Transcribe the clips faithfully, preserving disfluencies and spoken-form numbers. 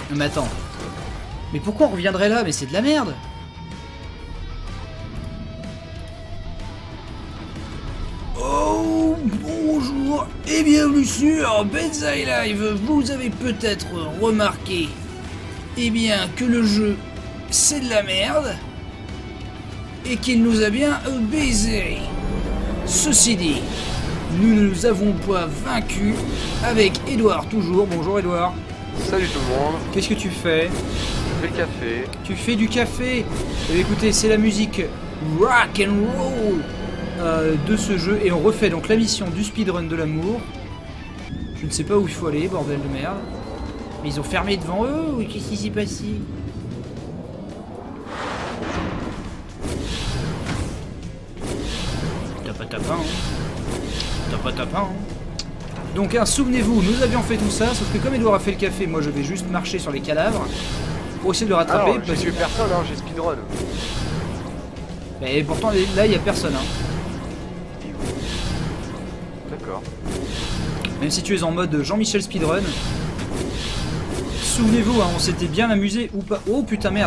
Non mais attends. Mais pourquoi on reviendrait là? Mais c'est de la merde. Oh, bonjour et bienvenue sur Banzai Live. Vous avez peut-être remarqué, eh bien, que le jeu, c'est de la merde. Et qu'il nous a bien baisé. Ceci dit, nous ne nous avons pas vaincus avec Edouard toujours. Bonjour Edouard. Salut tout le monde. Qu'est-ce que tu fais? Je fais le café. Tu fais du café. Eh, écoutez, c'est la musique rock and roll euh, de ce jeu et on refait donc la mission du speedrun de l'amour. Je ne sais pas où il faut aller, bordel de merde. Mais ils ont fermé devant eux ou qu'est-ce qui s'y passe? T'as pas ta pain, hein. T'as pas ta pain, hein. Donc, hein, souvenez-vous, nous avions fait tout ça, sauf que comme Edouard a fait le café, moi je vais juste marcher sur les cadavres pour essayer de le rattraper. Alors, parce que personne, hein, j'ai speedrun. Mais pourtant, là, il n'y a personne. Hein. D'accord. Même si tu es en mode Jean-Michel speedrun, souvenez-vous, hein, on s'était bien amusé ou pas. Oh putain, merde.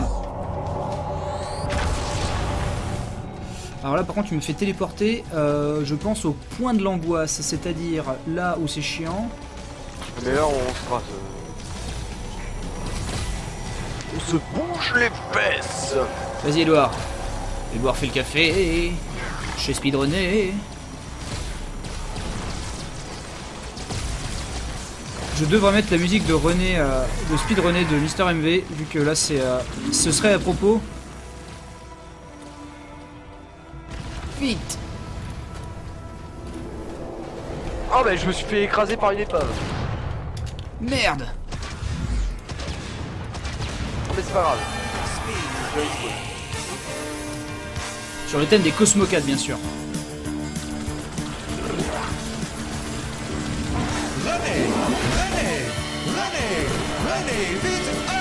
Alors là par contre tu me fais téléporter, euh, je pense au point de l'angoisse, c'est-à-dire là où c'est chiant. Mais là on se rase. On se bouge les fesses. Vas-y Edouard. Edouard fait le café. Chez speedrunner. Je devrais mettre la musique de René, euh, de speedrunner de Mister M V, vu que là c'est, euh, ce serait à propos. Vite. Oh bah je me suis fait écraser par une épave. Merde. Mais c'est pas grave. Sur le thème des Cosmocats bien sûr. Venez, venez, venez, venez, vite.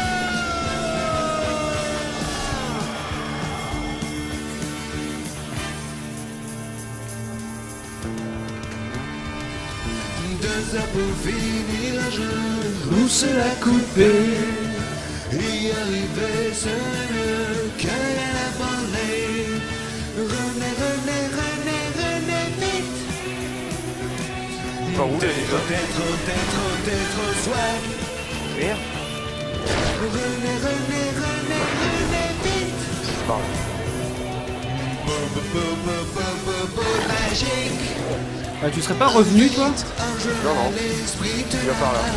Deux heures pour finir un jeu, Où se la couper. y arriver c'est mieux qu'à la parler. René, René, René, René, vite. Pas rouler T'es déjà. trop, t'es trop, t'es trop, t'es trop swag. Merde. René, René, René, René, vite. Pardon. Bo, bo, bo, bo, bo, bo, bo, magique. Ah, tu serais pas revenu toi? Non non. Il va par là.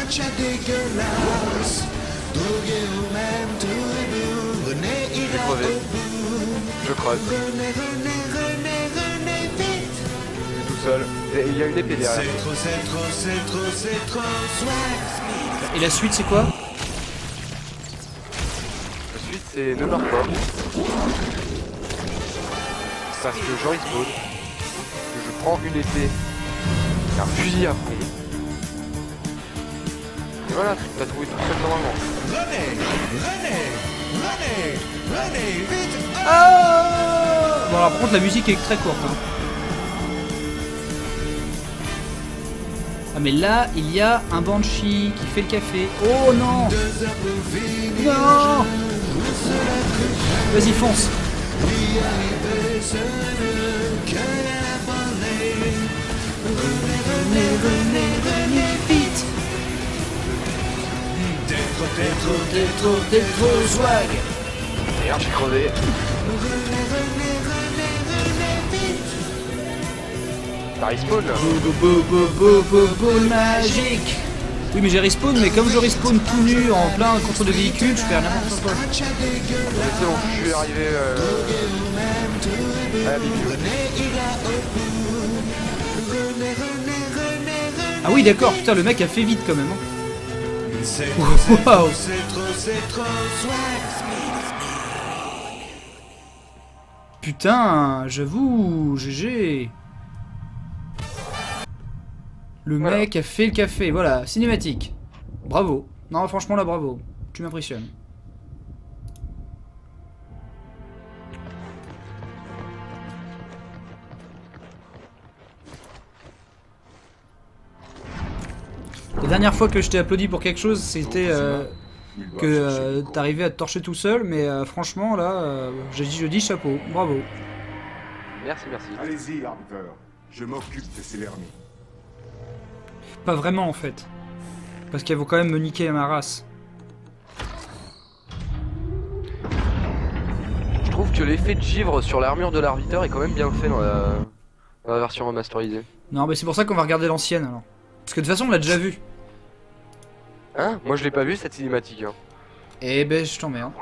Je vais crever. Je crève. Je suis tout seul. Et il y a une épée derrière. C'est trop, c'est trop, c'est trop, c'est trop swag. Et la suite c'est quoi? La suite c'est ne meurs pas. Parce que je respawn. Je prends une épée et un fusil après. Et voilà, t'as trouvé tout seul normalement. René, René, René, René, vite. Ah bon alors par contre la musique est très courte. Hein. Ah mais là il y a un Banshee qui fait le café. Oh non. Non. Vas-y fonce. René, René, René, vite. T'es trop, t'es trop, T'es trop, t'es trop swag. Merde, j'ai crevé. T'as respawn là? Bo, bo, bo, bo, bo, bo, magique. Oui mais j'ai respawn, mais comme je respawn tout nu en plein contre de véhicules, je fais n'importe quoi. C'est bon, je suis arrivé euh... à la bibule. Ah oui d'accord, putain le mec a fait vite quand même. Hein. C'est trop, c'est Wow. trop, c'est trop, c'est trop swag. Putain, j'avoue, G G. Le Voilà. mec a fait le café, voilà, cinématique. Bravo. Non franchement là bravo, tu m'impressionnes. La dernière fois que je t'ai applaudi pour quelque chose, c'était euh, que euh, t'arrivais à te torcher tout seul, mais euh, franchement là, euh, je, dis, je dis chapeau, bravo. Merci, merci. Allez-y, Arbiter. Je m'occupe de ces vermis. Pas vraiment en fait. Parce qu'elles vont quand même me niquer ma race. Je trouve que l'effet de givre sur l'armure de l'Arbiter est quand même bien fait dans la, dans la version remasterisée. Non mais c'est pour ça qu'on va regarder l'ancienne alors. Parce que de toute façon on l'a déjà vu. Hein? Moi je l'ai pas vu cette cinématique. Hein. Eh ben je t'emmerde.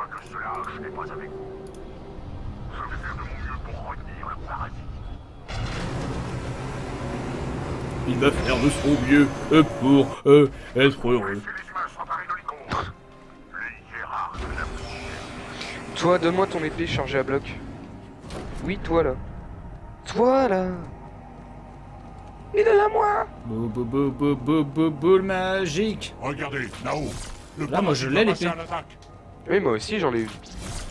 Il va faire de son mieux euh, pour euh, être heureux. Toi, donne-moi ton épée chargée à bloc. Oui, toi là. Toi là. Il est à moi. Bou bou bou bou bou bou boule magique. Regardez, là-haut. Le Là, moi, je l'ai, l'épée. à l'attaque. Oui, moi aussi j'en ai eu.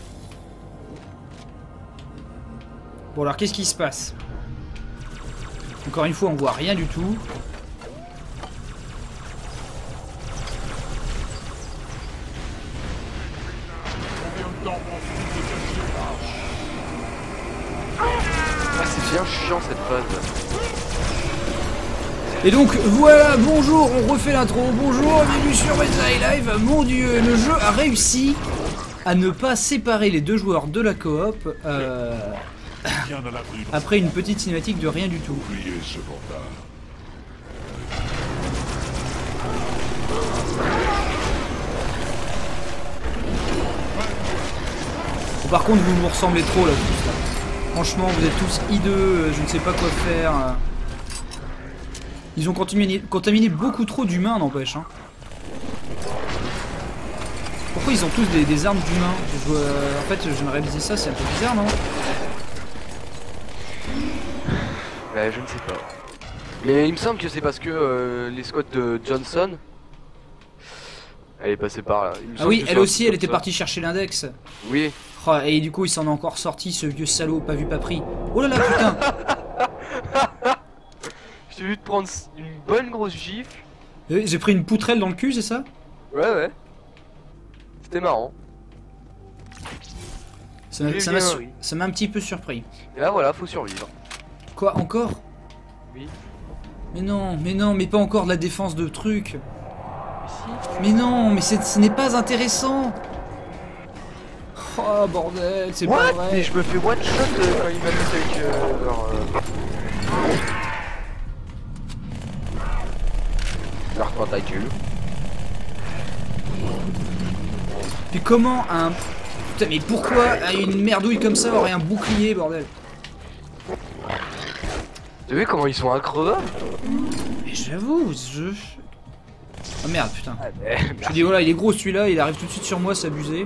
Bon alors qu'est-ce qui se passe? Encore une fois on voit rien du tout. Combien de temps penses-tu que ça Ah, c'est bien chiant cette phase. Et donc voilà, bonjour, on refait l'intro, bonjour, bienvenue sur Benzaï Live. Mon dieu, le jeu a réussi à ne pas séparer les deux joueurs de la coop euh, Bien à l'abri dans après une petite cinématique de rien du tout. oublier ce bordard. Bon, par contre vous vous ressemblez trop là tous là. Franchement vous êtes tous hideux, je ne sais pas quoi faire. Ils ont contaminé, contaminé beaucoup trop d'humains n'empêche hein. Pourquoi ils ont tous des, des armes d'humains? euh, En fait je viens de réaliser ça, c'est un peu bizarre non? Bah, je ne sais pas. Mais il me semble que c'est parce que euh, l'escouade de Johnson. Elle est passée par là. Il me Ah semble oui, que c'est elle un aussi truc elle comme était ça. partie chercher l'index. Oui. Oh, et du coup il s'en est encore sorti ce vieux salaud, pas vu pas pris. Oh là là putain. Je t'ai vu te prendre une bonne grosse gifle. Eh, j'ai pris une poutrelle dans le cul c'est ça? Ouais, ouais. C'était marrant. Ça m'a J'ai ça bien m'a su- ri. ça m'a un petit peu surpris. Et là voilà, faut survivre. Quoi encore? Oui. Mais non, mais non, mais pas encore de la défense de trucs. Mais si. Mais non, mais c'est- ce n'est pas intéressant. Oh bordel, c'est pas What? vrai. Mais je me fais one shot euh, quand il m'a mis avec euh, leur. Euh... leur tentacule. Puis comment un... Putain mais pourquoi une merdouille comme ça aurait un bouclier bordel? T'as vu comment ils sont increvables? Mais j'avoue, je... Oh merde putain. Ah, mais... Je dis voilà il est gros celui-là, il arrive tout de suite sur moi, c'est abusé.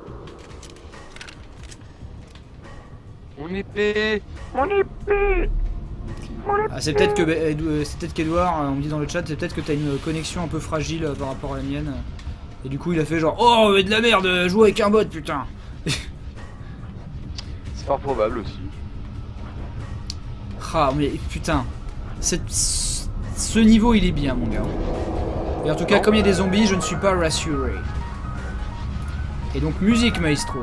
Mon épée. Mon épée. Ah, c'est peut-être que euh, c'est peut-être qu'Edouard, on me dit dans le chat, c'est peut-être que t'as une connexion un peu fragile euh, par rapport à la mienne. Et du coup il a fait genre oh mais de la merde, jouer avec un bot putain. C'est fort probable aussi. Ah mais putain, cette, ce niveau il est bien mon gars. Et en tout cas Non. comme il y a des zombies je ne suis pas rassuré. Et donc musique maestro.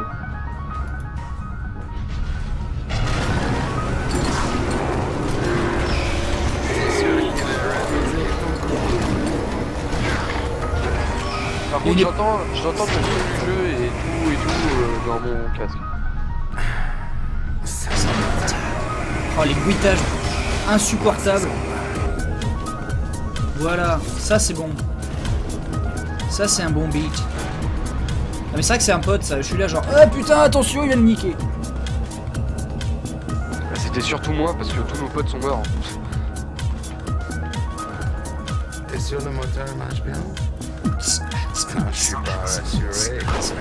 Par Il contre est- j'entends j'entends le son du jeu et tout et tout euh, dans mon casque. Oh les bruitages insupportables. Voilà, ça c'est bon. Ça c'est un bon beat. Ah mais c'est vrai que c'est un pote ça, je suis là genre ah putain attention il vient de niquer. Bah, C'était surtout moi parce que tous nos potes sont morts. T'es sûr le moteur marche bien? Non, je suis pas rassuré.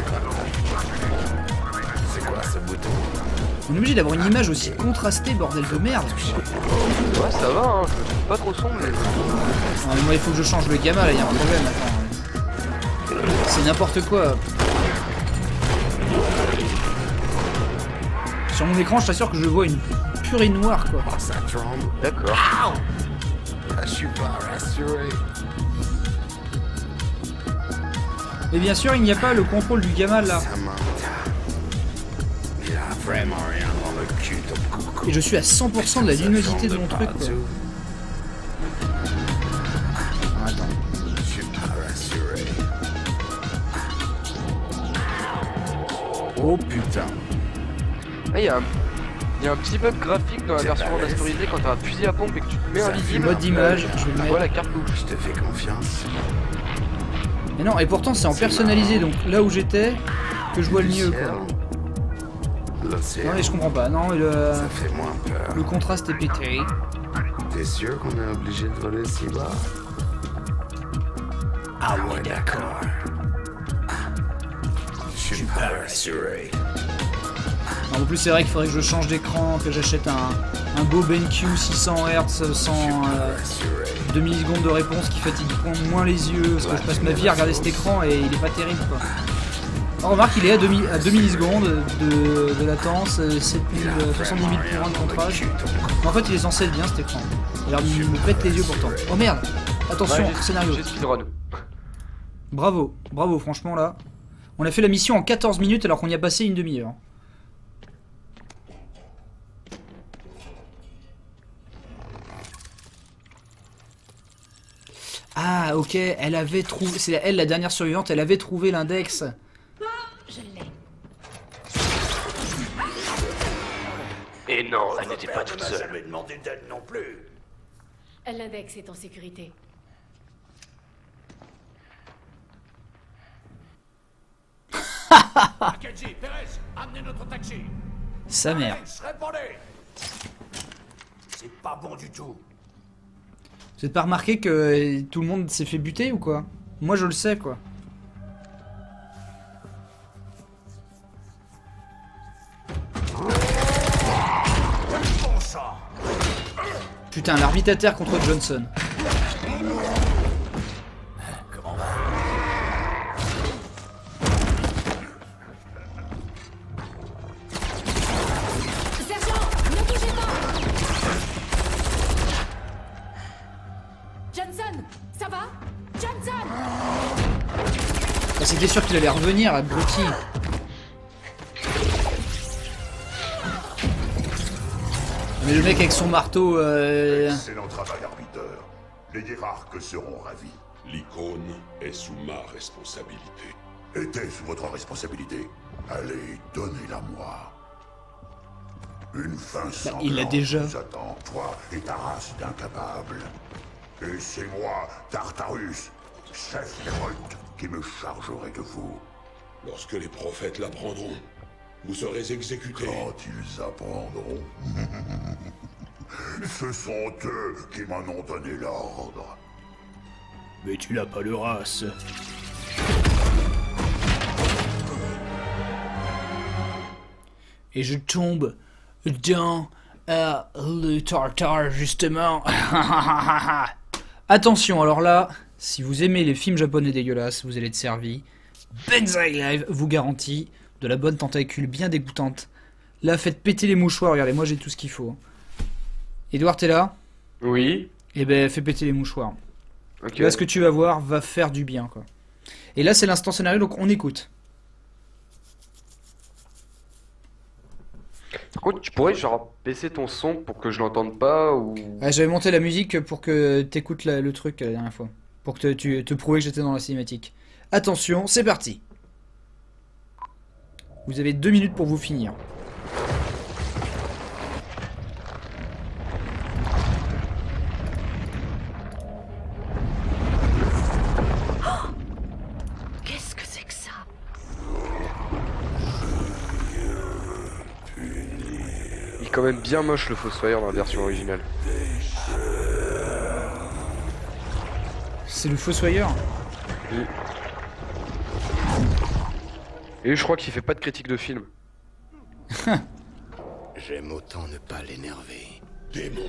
C'est quoi ce bouton? On est obligé d'avoir une image aussi contrastée bordel de merde. Ouais ça va hein, je trouve pas trop sombre mais... Non mais moi il faut que je change le gamma là, il y a un problème attends. C'est n'importe quoi. Sur mon écran je t'assure que je vois une purée noire quoi. Oh, ça tremble. D'accord. Ah, je suis pas rassuré. Mais bien sûr, il n'y a pas le contrôle du gamin là. Samantha. Il a vraiment rien dans le cul, ton coucou. Et je suis à cent pour cent de la luminosité de mon truc, quoi. Attends, je suis pas rassuré. Oh putain. Ah, il y a un... Il y a un petit bug graphique dans la version remasterisée quand t'as un fusil à pompe et que tu te mets invisible. Mode d'image, je vais le Tu mettre. vois la carte louche. Je te fais confiance. Mais non, et pourtant c'est en personnalisé, donc là où j'étais, que je vois le mieux, quoi. L'océan. Non mais je comprends pas, non, le, Ça fait moins peur. le contraste est pété. T'es sûr qu'on est obligé de voler si bas? Ah ouais, d'accord. Je suis pas rassuré. Non, en plus c'est vrai qu'il faudrait que je change d'écran, que j'achète un, un beau BenQ six cents hertz sans euh, deux millisecondes de réponse qui fatigue moins les yeux, parce que je passe ma vie à regarder cet écran et il est pas terrible, quoi. On remarque qu'il est à deux, à deux millisecondes de, de latence, sept mille, soixante-dix mille points de contraste. Mais en fait il est censé être bien cet écran. Alors il me pète les yeux pourtant. Oh merde. Attention, Ouais, j'ai- scénario. J'ai speedrun. Bravo, bravo franchement là. On a fait la mission en quatorze minutes alors qu'on y a passé une demi-heure. Ah ok, elle avait trouvé, c'est elle la dernière survivante, elle avait trouvé l'index. Je l'ai. Et non, elle n'était pas toute seule. jamais demandé d'aide non plus. L'index est en sécurité. Kenji, Perez, amenez notre taxi. Sa mère. Alex, répondez. C'est pas bon du tout. Vous avez pas remarqué que euh, tout le monde s'est fait buter ou quoi? Moi je le sais quoi. Bon sang. Putain, l'arbitre à terre contre Johnson. Comment va? Sergent, ne bougez pas. Johnson, ça va? Johnson. Ah, c'était sûr qu'il allait revenir, abruti. Mais le mec avec son marteau, euh... Excellent travail, arbiteur. Les hiérarques seront ravis. L'icône est sous ma responsabilité. Était-ce votre responsabilité? Allez, donnez-la-moi. Une fin sanglante il l'a déjà. vous attend, toi et ta race d'incapables. Et c'est moi, Tartarus, chef révolte, qui me chargerai de vous. Lorsque les prophètes l'apprendront, vous serez exécutés. Quand ils apprendront... Ce sont eux qui m'en ont donné l'ordre. Mais tu n'as pas le race. Et je tombe dans euh, le tartare, justement. Attention, alors là, si vous aimez les films japonais dégueulasses, vous allez être servi. Banzai Live vous garantit de la bonne tentacule bien dégoûtante. Là, faites péter les mouchoirs, regardez, moi j'ai tout ce qu'il faut. Edouard, t'es là? Oui. Eh ben, fais péter les mouchoirs. Ok. Là, ce que tu vas voir va faire du bien, quoi. Et là, c'est l'instant scénario, donc on écoute. Par contre, tu pourrais genre baisser ton son pour que je l'entende pas ou. Ah, j'avais monté la musique pour que t'écoutes la- le truc la dernière fois. Pour que te, tu te prouver que j'étais dans la cinématique. Attention, c'est parti. Vous avez deux minutes pour vous finir. Qu'est-ce que c'est que ça? Il est quand même bien moche le Fossoyeur dans la version originale. C'est le Fossoyeur. Oui. Et je crois qu'il fait pas de critique de film. J'aime autant ne pas l'énerver. Démon.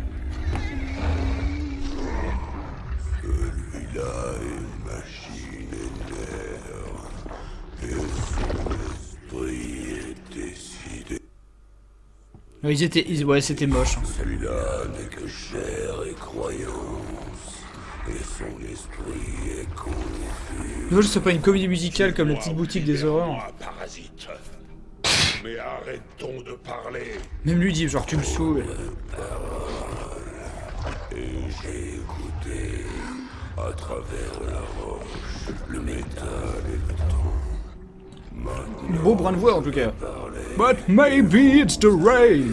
Celui-là est une machine énerve. Et son esprit est décidé. Ouais, ils étaient, ils- ouais, c'était moche. hein. Celui-là n'est que chair et croyance. Et son esprit est confus. Dommage que ce soit pas une comédie musicale comme la petite boutique des horreurs. Moi, parasite. Mais arrêtons de parler. Même lui dit genre tu me saoules. Et j'ai écouté à travers la roche, le métal et le temps. Maintenant, Beau brin de voix en tout cas. But maybe it's the rain.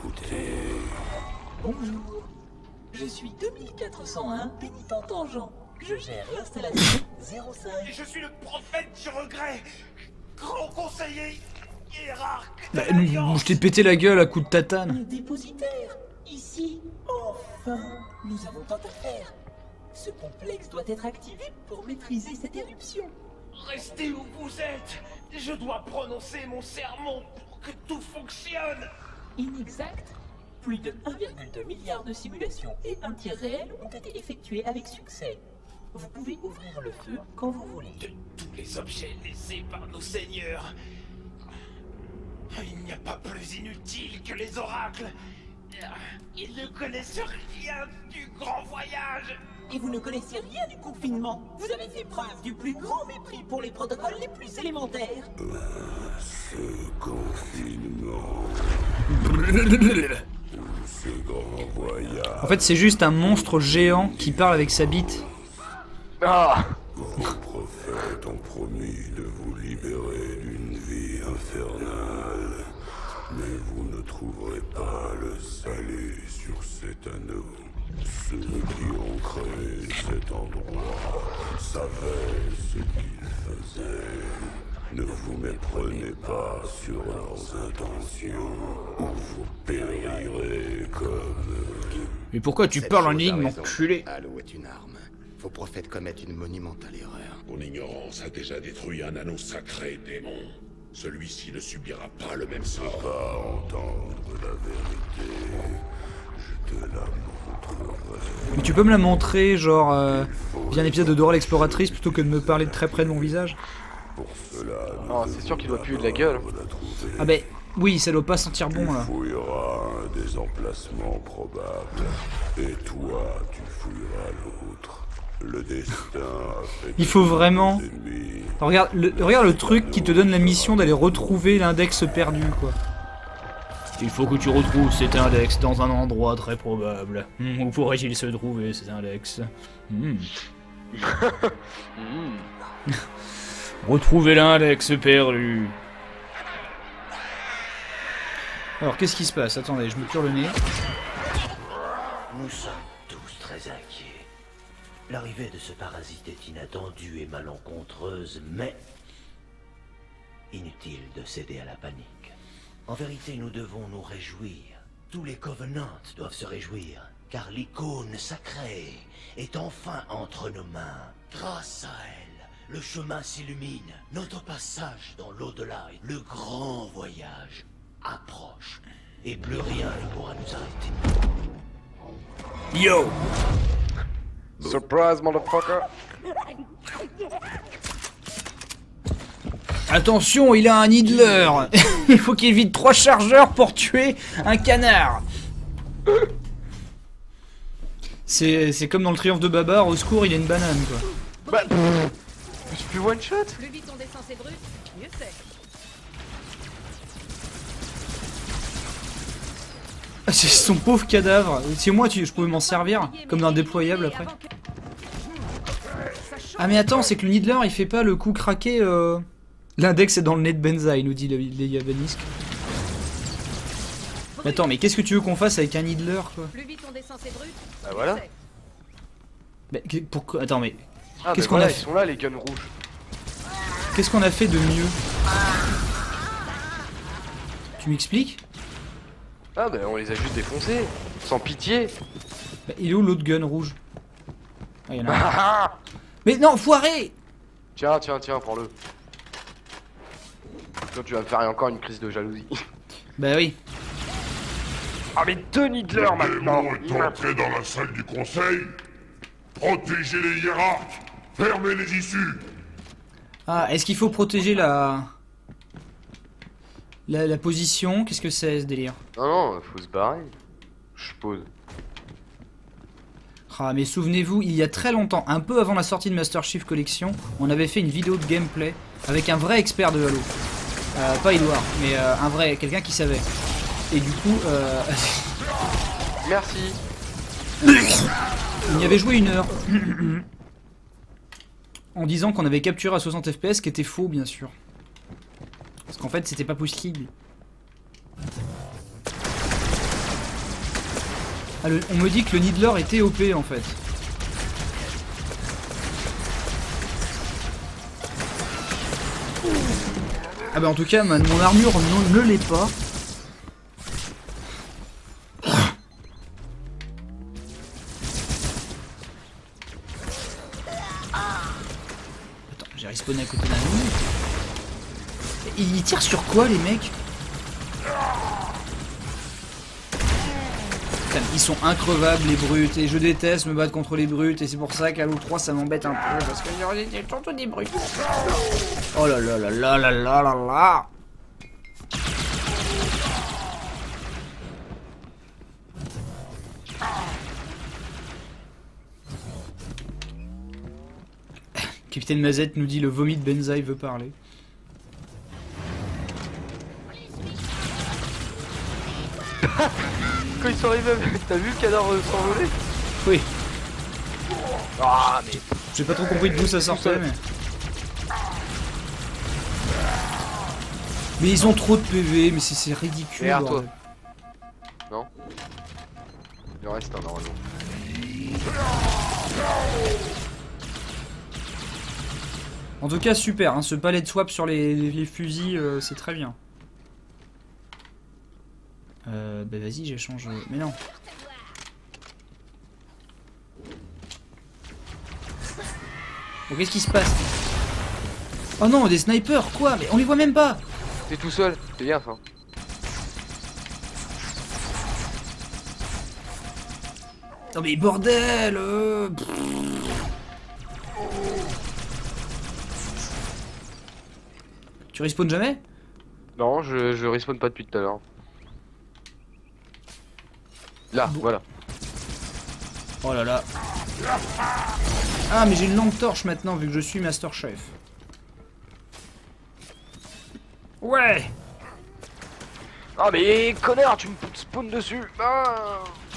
Bonjour, je suis deux mille quatre cent un pénitent tangent. Je gère l'installation zéro cinq. Je suis le prophète du regret, grand conseiller hiérarque de Bah, l'Alliance. je t'ai pété la gueule à coups de tatane. Le dépositaire, ici, enfin, nous avons tant à faire. Ce complexe doit être activé pour maîtriser cette éruption. Restez où vous êtes. Je dois prononcer mon sermon pour que tout fonctionne. Inexact. Plus de un virgule deux milliard de simulations et un tir réel ont été effectués avec succès. Vous pouvez ouvrir le feu quand vous voulez. De tous les objets laissés par nos seigneurs, il n'y a pas plus inutile que les oracles. Ils ne connaissent rien du grand voyage. Et vous ne connaissez rien du confinement. Vous avez fait preuve du plus grand mépris pour les protocoles les plus élémentaires. ce confinement, ce grand voyage. En fait c'est juste un monstre géant qui parle avec sa bite. Ah! Vos prophètes ont promis de vous libérer d'une vie infernale. Mais vous ne trouverez pas le salut sur cet anneau. Ceux qui ont créé cet endroit savaient ce qu'ils faisaient. Ne vous méprenez pas sur leurs intentions, ou vous périrez comme... Mais pourquoi tu Cette parles en chose a ligne, raison. enculé? Halo est une arme. Vos prophètes commettent une monumentale erreur. Ton ignorance a déjà détruit un anneau sacré, démon. Celui-ci ne subira pas le même sort. Pas entendre la vérité. Je te la montrerai. Mais tu peux me la montrer, genre, euh, via un épisode de Dora l'exploratrice plutôt que de me parler de très près de mon visage? Pour cela, Oh, c'est sûr qu'il doit puer de la gueule. Ah bah, oui, ça doit pas sentir bon, là. Tu fouilleras un des emplacements probables. Et toi, tu fouilleras l'autre. Le destin a fait... Il faut vraiment... des ennemis. Regarde le, regarde le truc qui te donne la mission d'aller retrouver l'index perdu, quoi. Il faut que tu retrouves cet index dans un endroit très probable. Hmm, où pourrait-il se trouver, cet index? Hmm. Hmm. Retrouver l'index perdu. Alors, qu'est-ce qui se passe? Attendez, je me tire le nez. Nous sommes tous très inquiets. L'arrivée de ce parasite est inattendue et malencontreuse, mais inutile de céder à la panique. En vérité, nous devons nous réjouir. Tous les Covenants doivent se réjouir, car l'icône sacrée est enfin entre nos mains. Grâce à elle, le chemin s'illumine. Notre passage dans l'au-delà, le grand voyage, approche. Et plus rien ne pourra nous arrêter. Yo! Surprise, motherfucker! Attention, il a un Needler. Il faut qu'il vide trois chargeurs pour tuer un canard. C'est c'est comme dans le triomphe de Babar, au secours, il a une banane, quoi. Bah, je suis plus one shot. Plus vite on descend ces brutes, mieux c'est. Ah, c'est son pauvre cadavre. Si moi, tu, je pouvais m'en servir, comme d'un déployable après. Ah mais attends, c'est que le Needler, il fait pas le coup craqué... Euh... L'index est dans le nez de Benza, il nous dit le, les Yavanisques. Mais attends, mais qu'est-ce que tu veux qu'on fasse avec un Needler, quoi? Plus vite on descend ces brutes, Bah voilà. Bah, pourquoi... Attends, mais... Ah, Qu'est-ce bah qu'on voilà, a ils fait? sont là, les guns rouges. Qu'est-ce qu'on a fait de mieux? Tu m'expliques? Ah bah on les a juste défoncés, sans pitié. Bah, il est où l'autre gun rouge? Ah, y'en a un. Mais non, foiré! Tiens, tiens, tiens, prends-le. Toi tu vas me faire encore une crise de jalousie. Bah oui. Ah mais deux Needler maintenant. Le démon est entré dans la salle du conseil. Protégez les hiérarques. Fermez les issues. Ah, est-ce qu'il faut protéger la... La, la position? Qu'est-ce que c'est, ce délire? Non, non, faut se barrer. Je suppose. Ah mais souvenez-vous, il y a très longtemps, un peu avant la sortie de Master Chief Collection, on avait fait une vidéo de gameplay avec un vrai expert de Halo. Euh, pas Edouard, mais euh, un vrai, quelqu'un qui savait. Et du coup... Euh... Merci. On y avait joué une heure. En disant qu'on avait capturé à soixante F P S, ce qui était faux bien sûr. Parce qu'en fait c'était pas possible. Ah, le, on me dit que le Needler était O P en fait. Ah bah en tout cas man, mon armure ne, ne l'est pas. Attends, j'ai respawné à côté d'un mur. Ils tirent sur quoi les mecs? Ils sont increvables les brutes et je déteste me battre contre les brutes et c'est pour ça qu'Halo trois ça m'embête un peu parce que j'ai surtout des brutes. Oh là là là là là là là là. Capitaine Mazette nous dit le vomi de Benzaï veut parler. Quand ils sont arrivés, t'as vu le cadavre s'envoler? Oui. Ah mais... J'ai pas trop compris d'où ça sortait mais... Mais ils ont trop de P V, mais c'est ridicule. Regarde toi. Non. Il en reste un normalement. En tout cas super, hein, ce palais de swap sur les, les fusils euh, c'est très bien. Euh, bah vas-y j'échange... Mais non. Bon qu'est-ce qui se passe? Oh non des snipers quoi? Mais on les voit même pas. T'es tout seul, c'est bien ça. Non mais bordel euh... Tu respawns jamais? Non je, je respawn pas depuis tout à l'heure. Là, bon. Voilà. Oh là là. Ah mais j'ai une lampe torche maintenant vu que je suis Master Chef. Ouais. Ah mais connard, tu me spawns dessus. Ah.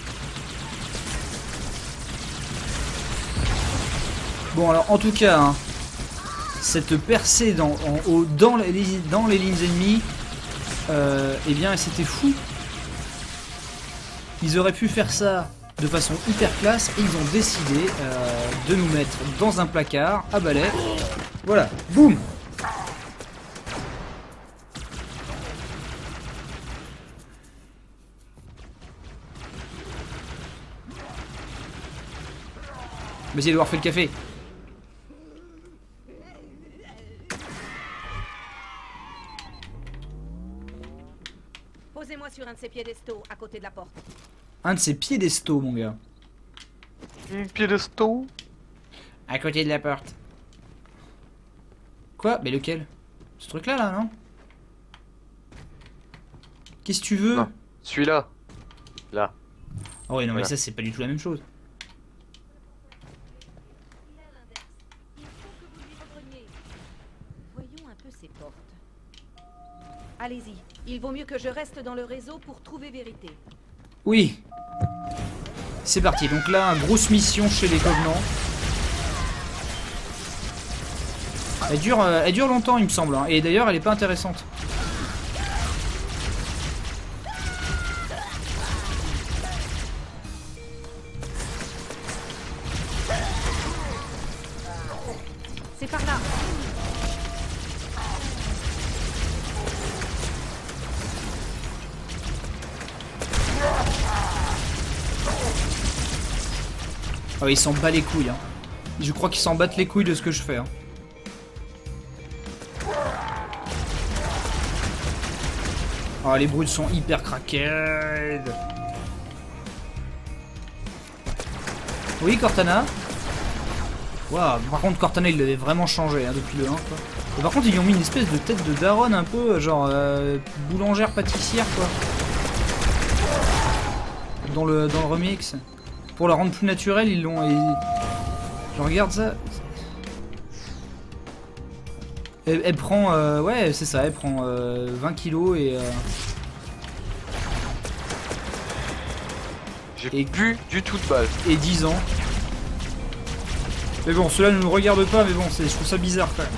Bon alors en tout cas, hein, cette percée dans, en haut, dans les, dans les lignes ennemies, euh, eh bien c'était fou. Ils auraient pu faire ça de façon hyper classe et ils ont décidé euh, de nous mettre dans un placard à balai. Voilà, boum. Vas-y Edouard, fais le café. Posez-moi sur un de ces piédestaux à côté de la porte. Un de ces piédestaux, mon gars. Un piédestal à côté de la porte. Quoi? Mais lequel? Ce truc là, là, non? Qu'est-ce que tu veux? Celui-là. Là. Oh oui, non, voilà. Mais ça, c'est pas du tout la même chose. Voyons un peu ces portes. Allez-y, il vaut mieux que je reste dans le réseau pour trouver vérité. Oui. C'est parti, donc là, grosse mission chez les Covenants. Elle dure, euh, elle dure longtemps, il me semble, hein. Et d'ailleurs, elle est pas intéressante. C'est par là. Ah oui, il s'en bat les couilles, hein. Je crois qu'ils s'en battent les couilles de ce que je fais, hein. Oh, les brutes sont hyper craquettes. Oui, Cortana. Waouh, par contre, Cortana, il l'avait vraiment changé hein, depuis le un, quoi. Et par contre, ils lui ont mis une espèce de tête de daronne un peu, genre euh, boulangère pâtissière, quoi. Dans le, dans le remix. pour la rendre plus naturelle, ils l'ont... Et... Je regarde ça... Elle, elle prend... Euh, ouais, c'est ça, elle prend euh, vingt kilos et... Euh... J'ai plus du tout de balles. Et dix ans. Mais bon, cela ne nous regarde pas, mais bon, je trouve ça bizarre quand même.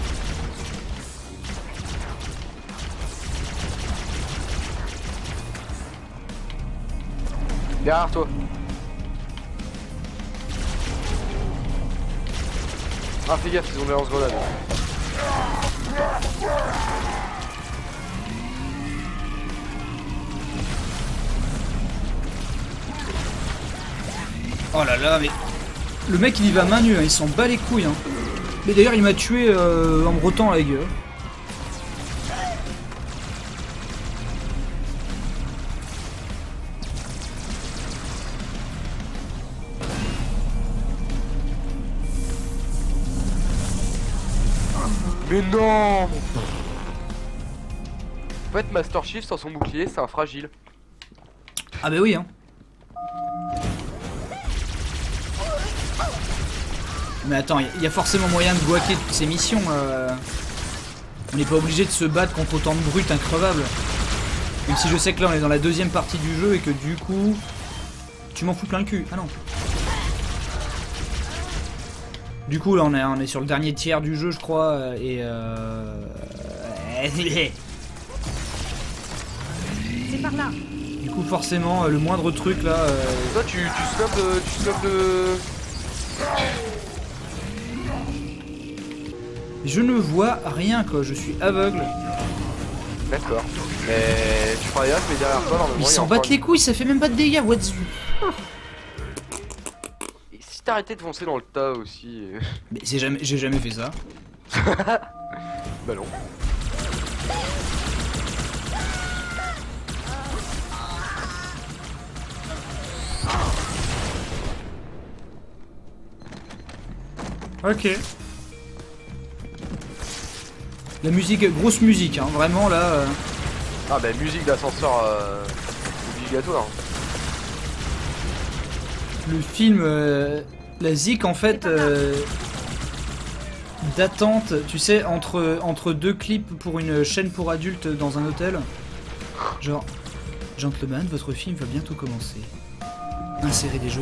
Derrière toi. Ah, fais gaffe, ils ont des lance-grenades. Oh là là, mais... Le mec il y va main nue, hein, il s'en bat les couilles. Hein. Mais d'ailleurs il m'a tué euh, en me rotant la gueule. Mais non! En fait, Master Chief sans son bouclier, c'est un fragile. Ah bah oui, hein. Mais attends, il y a forcément moyen de guaquer toutes ces missions. Euh... On n'est pas obligé de se battre contre autant de brutes increvables. Même si je sais que là on est dans la deuxième partie du jeu et que du coup... Tu m'en fous plein le cul. Ah non. Du coup là on est, on est sur le dernier tiers du jeu je crois. Et euh... C'est par là. Du coup forcément le moindre truc là... Euh... Toi tu, tu slopes de... Tu slopes de... Je ne vois rien quoi, je suis aveugle. D'accord. Mais tu feras gaffe, mais derrière toi normalement... Ils s'en battent les couilles, ça fait même pas de dégâts, what the... Et si t'arrêtais de foncer dans le tas aussi... Mais j'ai jamais, j'ai jamais fait ça. Bah non. Ok. La musique, grosse musique, hein, vraiment là. Euh... Ah bah musique d'ascenseur euh, obligatoire. Le film, euh, la zik en fait, euh, d'attente, tu sais, entre, entre deux clips pour une chaîne pour adultes dans un hôtel. Genre, gentleman, votre film va bientôt commencer. Insérez des jetons.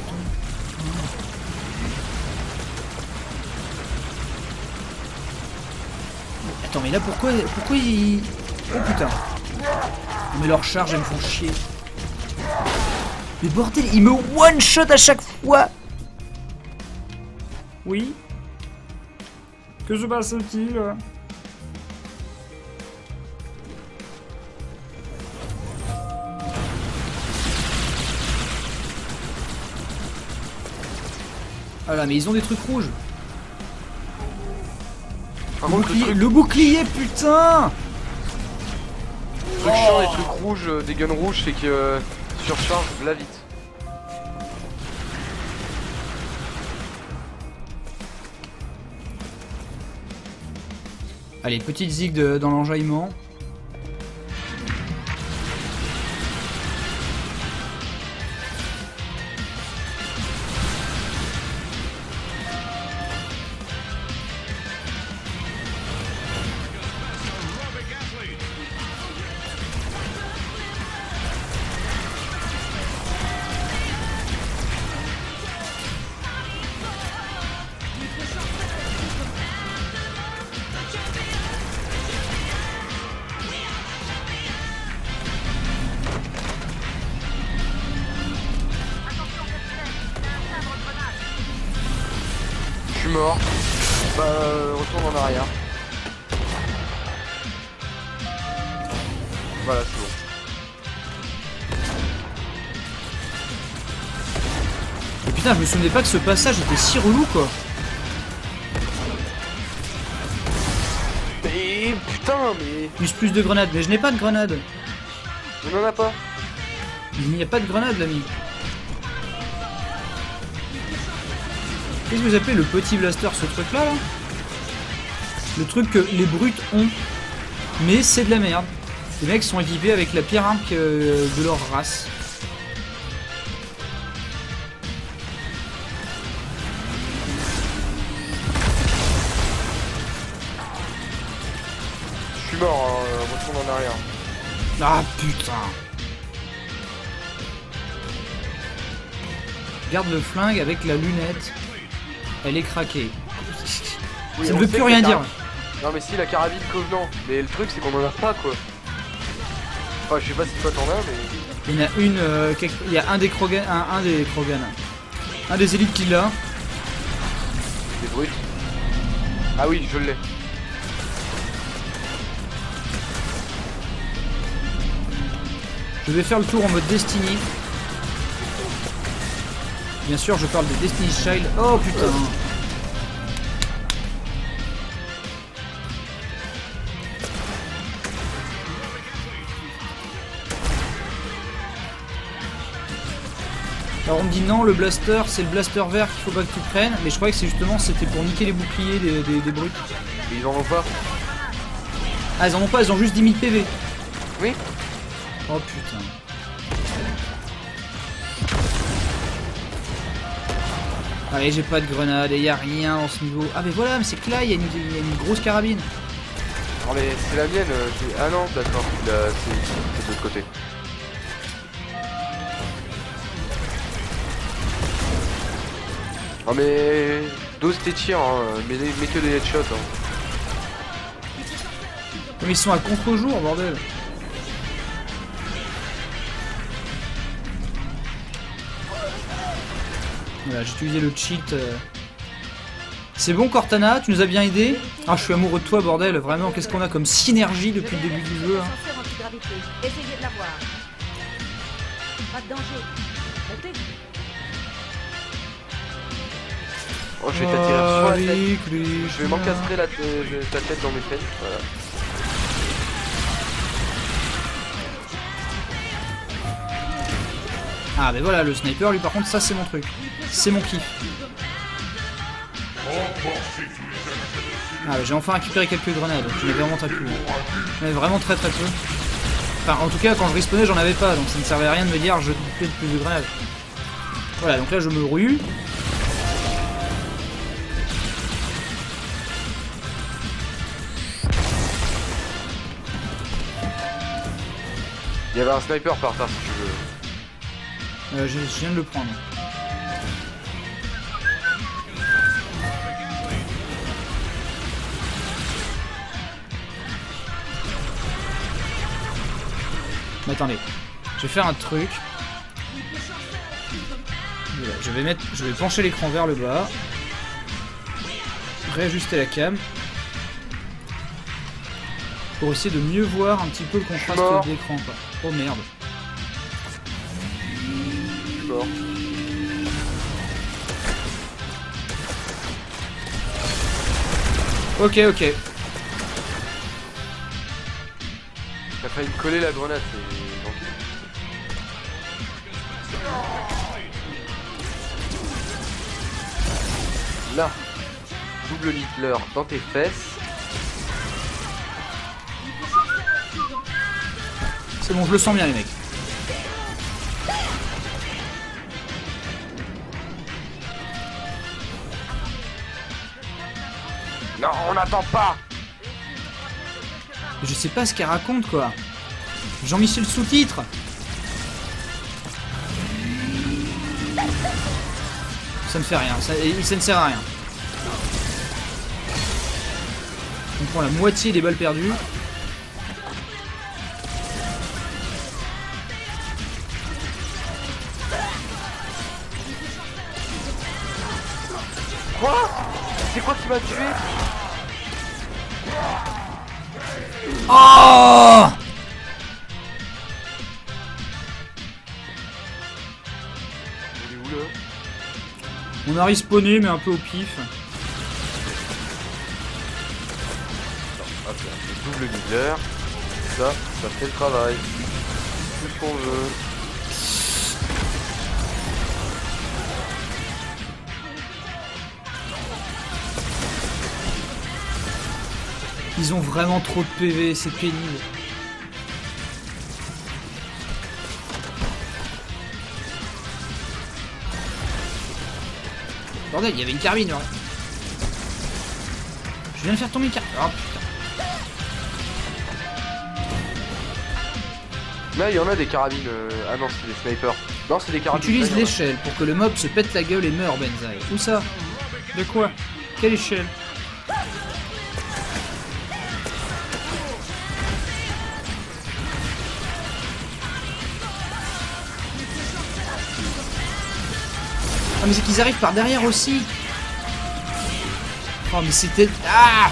Attends, mais là pourquoi pourquoi ils... Oh putain. Mais leurs charges elles me font chier. Mais bordel, il me one shot à chaque fois. Oui. Que se passe-t-il? Ah là, mais ils ont des trucs rouges. Le bouclier, le, truc... le bouclier, putain! Le truc chiant, les trucs rouges, euh, des guns rouges, c'est que euh, surcharge la vite. Allez, petite zig de, dans l'enjaillement. Je suis mort. Bah, euh, retourne en arrière. Voilà, c'est bon. Et putain, je me souvenais pas que ce passage était si relou quoi. Mais putain, mais. Plus plus de grenades, mais je n'ai pas de grenades. On n'en a pas. Il n'y a pas de grenades, l'ami. Qu'est-ce que vous appelez le petit blaster, ce truc là, là Le truc que les brutes ont. Mais c'est de la merde. Les mecs sont équipés avec la pire arme de leur race. suis mort, hein. Retourne en arrière. Ah putain. Garde le flingue avec la lunette. Elle est craquée. Oui, ça ne on veut sait plus que rien la dire. cara- Non mais si, la carabine Covenant. Mais le truc c'est qu'on en a pas quoi. Enfin je sais pas si toi t'en as mais... Il y en a une, euh, quelque... il y a un des Krogan, un, un des Krogan, un des élites qui l'a. Des brutes. Ah oui, je l'ai. Je vais faire le tour en mode Destiny. Bien sûr, je parle des Destiny's Child. Oh putain. Alors on me dit non, le blaster c'est le blaster vert qu'il faut pas que tu prennes, mais je croyais que c'est justement c'était pour niquer les boucliers des, des, des brutes. Mais ils en ont pas. Ah ils en ont pas, ils ont juste dix mille P V. Oui. Oh putain. Allez, j'ai pas de grenade et y a rien dans ce niveau. Ah mais voilà, mais c'est que là il y, y a une grosse carabine. Non mais c'est la mienne, euh, c'est... Ah non, d'accord, là, c'est c'est de l'autre côté. Non mais... Dose tes tirs, hein. Mets, mets que des headshots. Hein. Mais ils sont à contre-jour, bordel. Voilà, j'ai utilisé le cheat. Euh... C'est bon Cortana, tu nous as bien aidé. Ah, je suis amoureux de toi, bordel. Vraiment, qu'est-ce qu'on a comme synergie depuis le début du jeu. Hein. Essayez de la voir. Pas de danger. Montez. Oh, je vais t'attirer sur la tête. Krishna. Je vais m'encastrer la ta tête dans mes fesses. Voilà. Ah, mais voilà, le sniper, lui, par contre, ça, c'est mon truc. C'est mon kiff. Ah, j'ai enfin récupéré quelques grenades. J'en avais vraiment très peu. J'en avais vraiment très très peu. Enfin, en tout cas, quand je respawnais, j'en avais pas. Donc ça ne servait à rien de me dire je fais plus de grenades. Voilà, donc là, je me rue. Il y avait un sniper par terre si tu veux. Euh, je, je viens de le prendre. Mais attendez, je vais faire un truc. Voilà, je vais mettre, je vais pencher l'écran vers le bas, réajuster la cam pour essayer de mieux voir un petit peu le contraste de l'écran. Oh merde. Mort. Ok, ok. T'as failli me coller la grenade, c'est gentil. Là, double Hitler dans tes fesses. C'est bon, je le sens bien les mecs. Non, on n'attend pas. Je sais pas ce qu'elle raconte quoi. Jean-Michel sous-titre. Ça ne fait rien, ça, ça ne sert à rien. On prend la moitié des balles perdues. Quoi? C'est quoi qui m'a tué? Oh! Il est où là? On a respawné mais un peu au pif. Ok, double Hitler. Ça, ça fait le travail. Tout ce qu'on veut. Ils ont vraiment trop de P V, c'est pénible. Bordel, il y avait une carbine là. Je viens de faire tomber une carbine. Oh putain. Là, il y en a des carabines. Euh... Ah non, c'est des snipers. Non, c'est des carabines. Utilise l'échelle pour que le mob se pète la gueule et meure, Benzaï. Où ça? De quoi? Quelle échelle? Ah mais c'est qu'ils arrivent par derrière aussi. Oh mais c'était... Ah,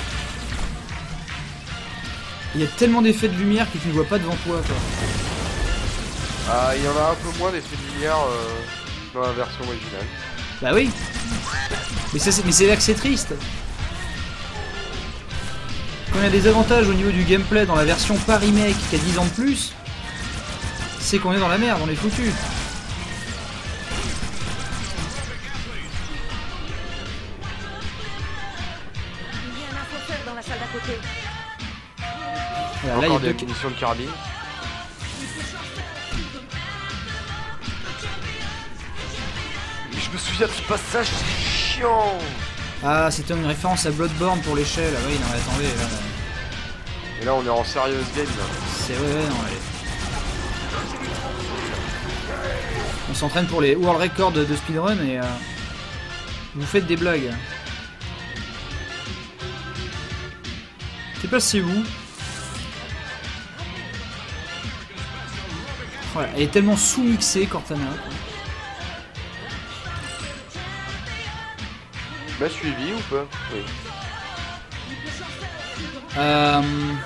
il y a tellement d'effets de lumière que tu ne vois pas devant toi quoi. Ah il y en a un peu moins d'effets de lumière euh, dans la version originale. Bah oui. Mais c'est là que c'est triste. Quand il y a des avantages au niveau du gameplay dans la version pas remake qui a dix ans de plus, c'est qu'on est dans la merde, on est foutu. Voilà, là, encore il y a des deux... munitions de carabine. Je me souviens de ce passage, c'est chiant. Ah, c'était une référence à Bloodborne pour l'échelle. Ah oui, non mais attendez. Là, là. Et là on est en sérieuse game là. C'est ouais, ouais, non allez. On s'entraîne pour les World Records de speedrun et euh, vous faites des blagues. Déplacez-vous. Voilà, elle est tellement sous-mixée, Cortana. Bah suivi ou pas? Oui. Euh...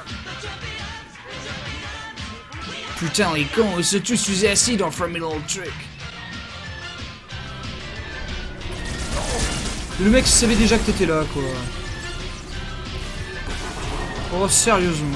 Putain, les cons, ils se tous sous acide en Formidable Trick. Le mec savait déjà que t'étais là, quoi. Oh, sérieusement.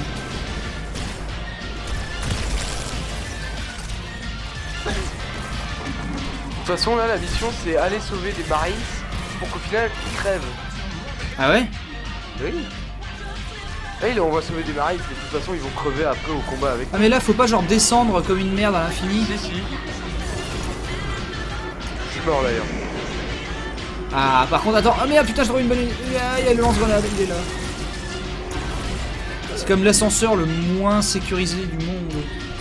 De toute façon là la mission c'est aller sauver des Marines pour qu'au final ils crèvent. Ah ouais? Oui. Là il on va sauver des Marines mais de toute façon ils vont crever après au combat avec. Ah mais là faut pas genre descendre comme une merde à l'infini. Si si. Je suis mort d'ailleurs. Ah par contre attends, ah merde putain je trouve une bonne... Il y a, il y a le lance-grenade, il est là. C'est comme l'ascenseur le moins sécurisé du monde.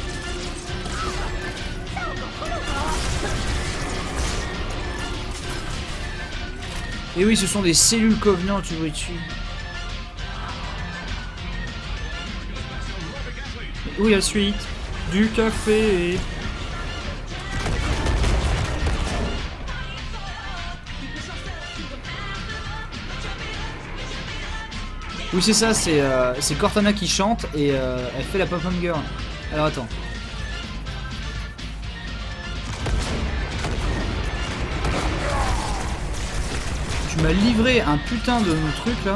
Et oui, ce sont des cellules Covenant, tu vois dessus. Où il y a la suite? Du café. Oui, c'est ça, c'est euh, Cortana qui chante et euh, elle fait la pop-up girl. Alors attends. Tu m'as livré un putain de truc là.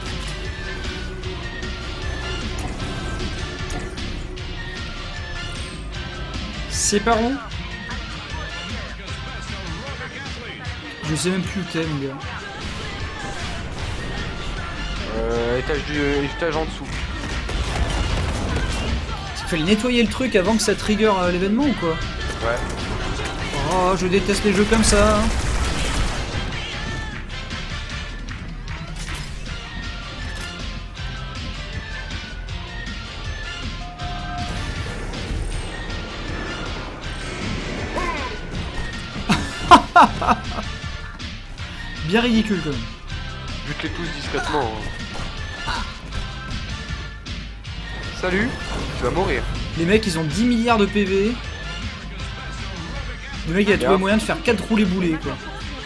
C'est par où? Je sais même plus où t'es mon gars. Euh, étage, du, étage en dessous. Il fallait nettoyer le truc avant que ça trigger euh, l'événement ou quoi? Ouais. Oh, je déteste les jeux comme ça. Hein. Bien ridicule quand même. Bute-les tous discrètement. Hein. Salut, tu vas mourir. Les mecs ils ont dix milliards de P V. Le mec il a trouvé moyen de faire quatre roulés boulés quoi.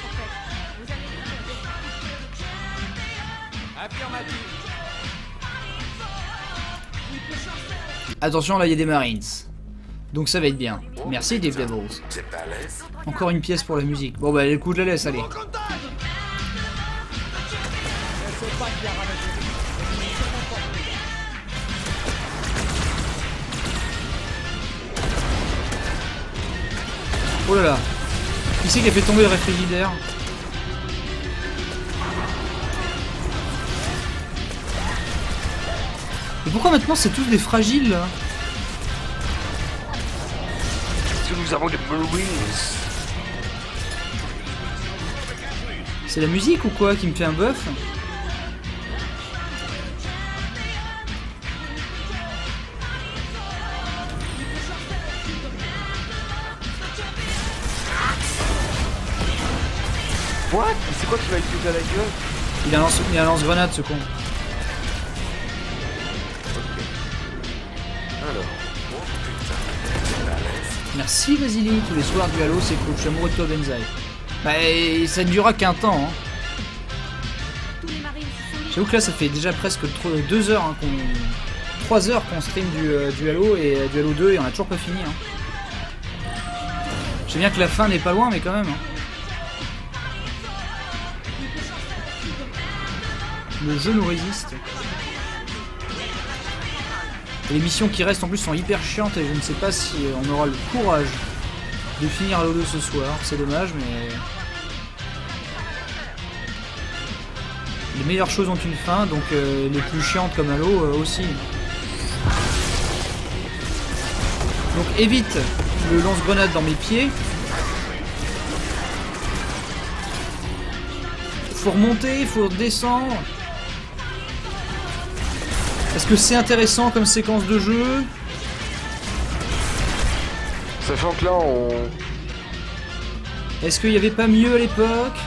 Attention là il y a des Marines. Donc ça va être bien. Merci Dave Devils. Encore une pièce pour la musique. Bon bah écoute, je la laisse, allez. Oh là là. Qui c'est qui a fait tomber le réfrigérateur? Et pourquoi maintenant c'est tous des fragiles là? Parce que nous avons des Marines. C'est la musique ou quoi qui me fait un buff? What? C'est quoi qui va exploser à la gueule? Il a un lance, il a un lance-grenade ce con. Ok. Alors. Merci Vasily, tous les soirs du Halo c'est cool, je suis amoureux de toi Benzaï. Bah et ça ne durera qu'un temps hein. J'avoue que là ça fait déjà presque deux heures hein, qu'on... trois heures qu'on stream du, euh, du Halo et euh, du Halo deux et on a toujours pas fini hein. Je sais bien que la fin n'est pas loin mais quand même hein. Le jeu nous résiste. Et les missions qui restent en plus sont hyper chiantes et je ne sais pas si on aura le courage de finir Halo deux ce soir. C'est dommage mais... Les meilleures choses ont une fin, donc euh, les plus chiantes comme Halo euh, aussi. Donc évite le lance-grenade dans mes pieds. Faut remonter, faut redescendre. Est-ce que c'est intéressant comme séquence de jeu? Sachant que là on... Est-ce qu'il n'y avait pas mieux à l'époque?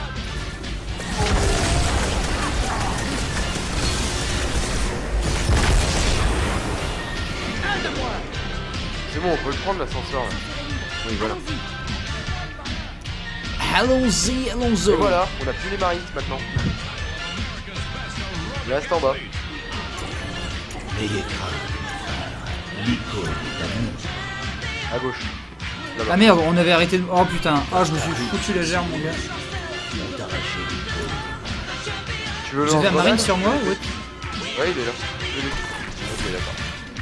C'est bon, on peut le prendre l'ascenseur là. Oui voilà. Allons-y, allons-y. Et voilà, on a plus les marines maintenant. Il reste en bas. N'ayez crainte. L'icône est à nous. À gauche. Ah merde, on avait arrêté de... Oh putain, ah je me suis foutu la gerbe mon gars. Tu veux le Vous avez un marine lance-grenade sur moi? Ouais. Ouais il est là. Je l'ai. Ok d'accord.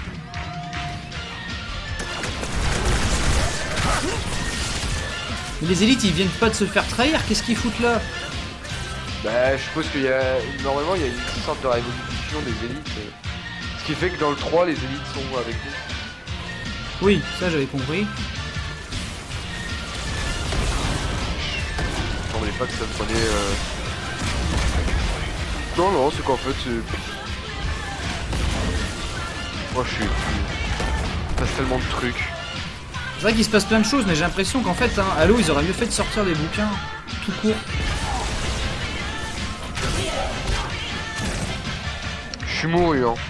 Mais les élites ils viennent pas de se faire trahir, qu'est-ce qu'ils foutent là? Bah je suppose qu'il y a... Normalement il y a une sorte de révolution des élites. Ce qui fait que dans le trois les élites sont avec nous. Oui, ça j'avais compris. Je semblait pas que ça prenait... Euh... Non non c'est qu'en fait c'est... Moi je suis... Il passe tellement de trucs. C'est vrai qu'il se passe plein de choses, mais j'ai l'impression qu'en fait, hein, Halo, ils auraient mieux fait de sortir des bouquins tout court. Je suis mouru, hein.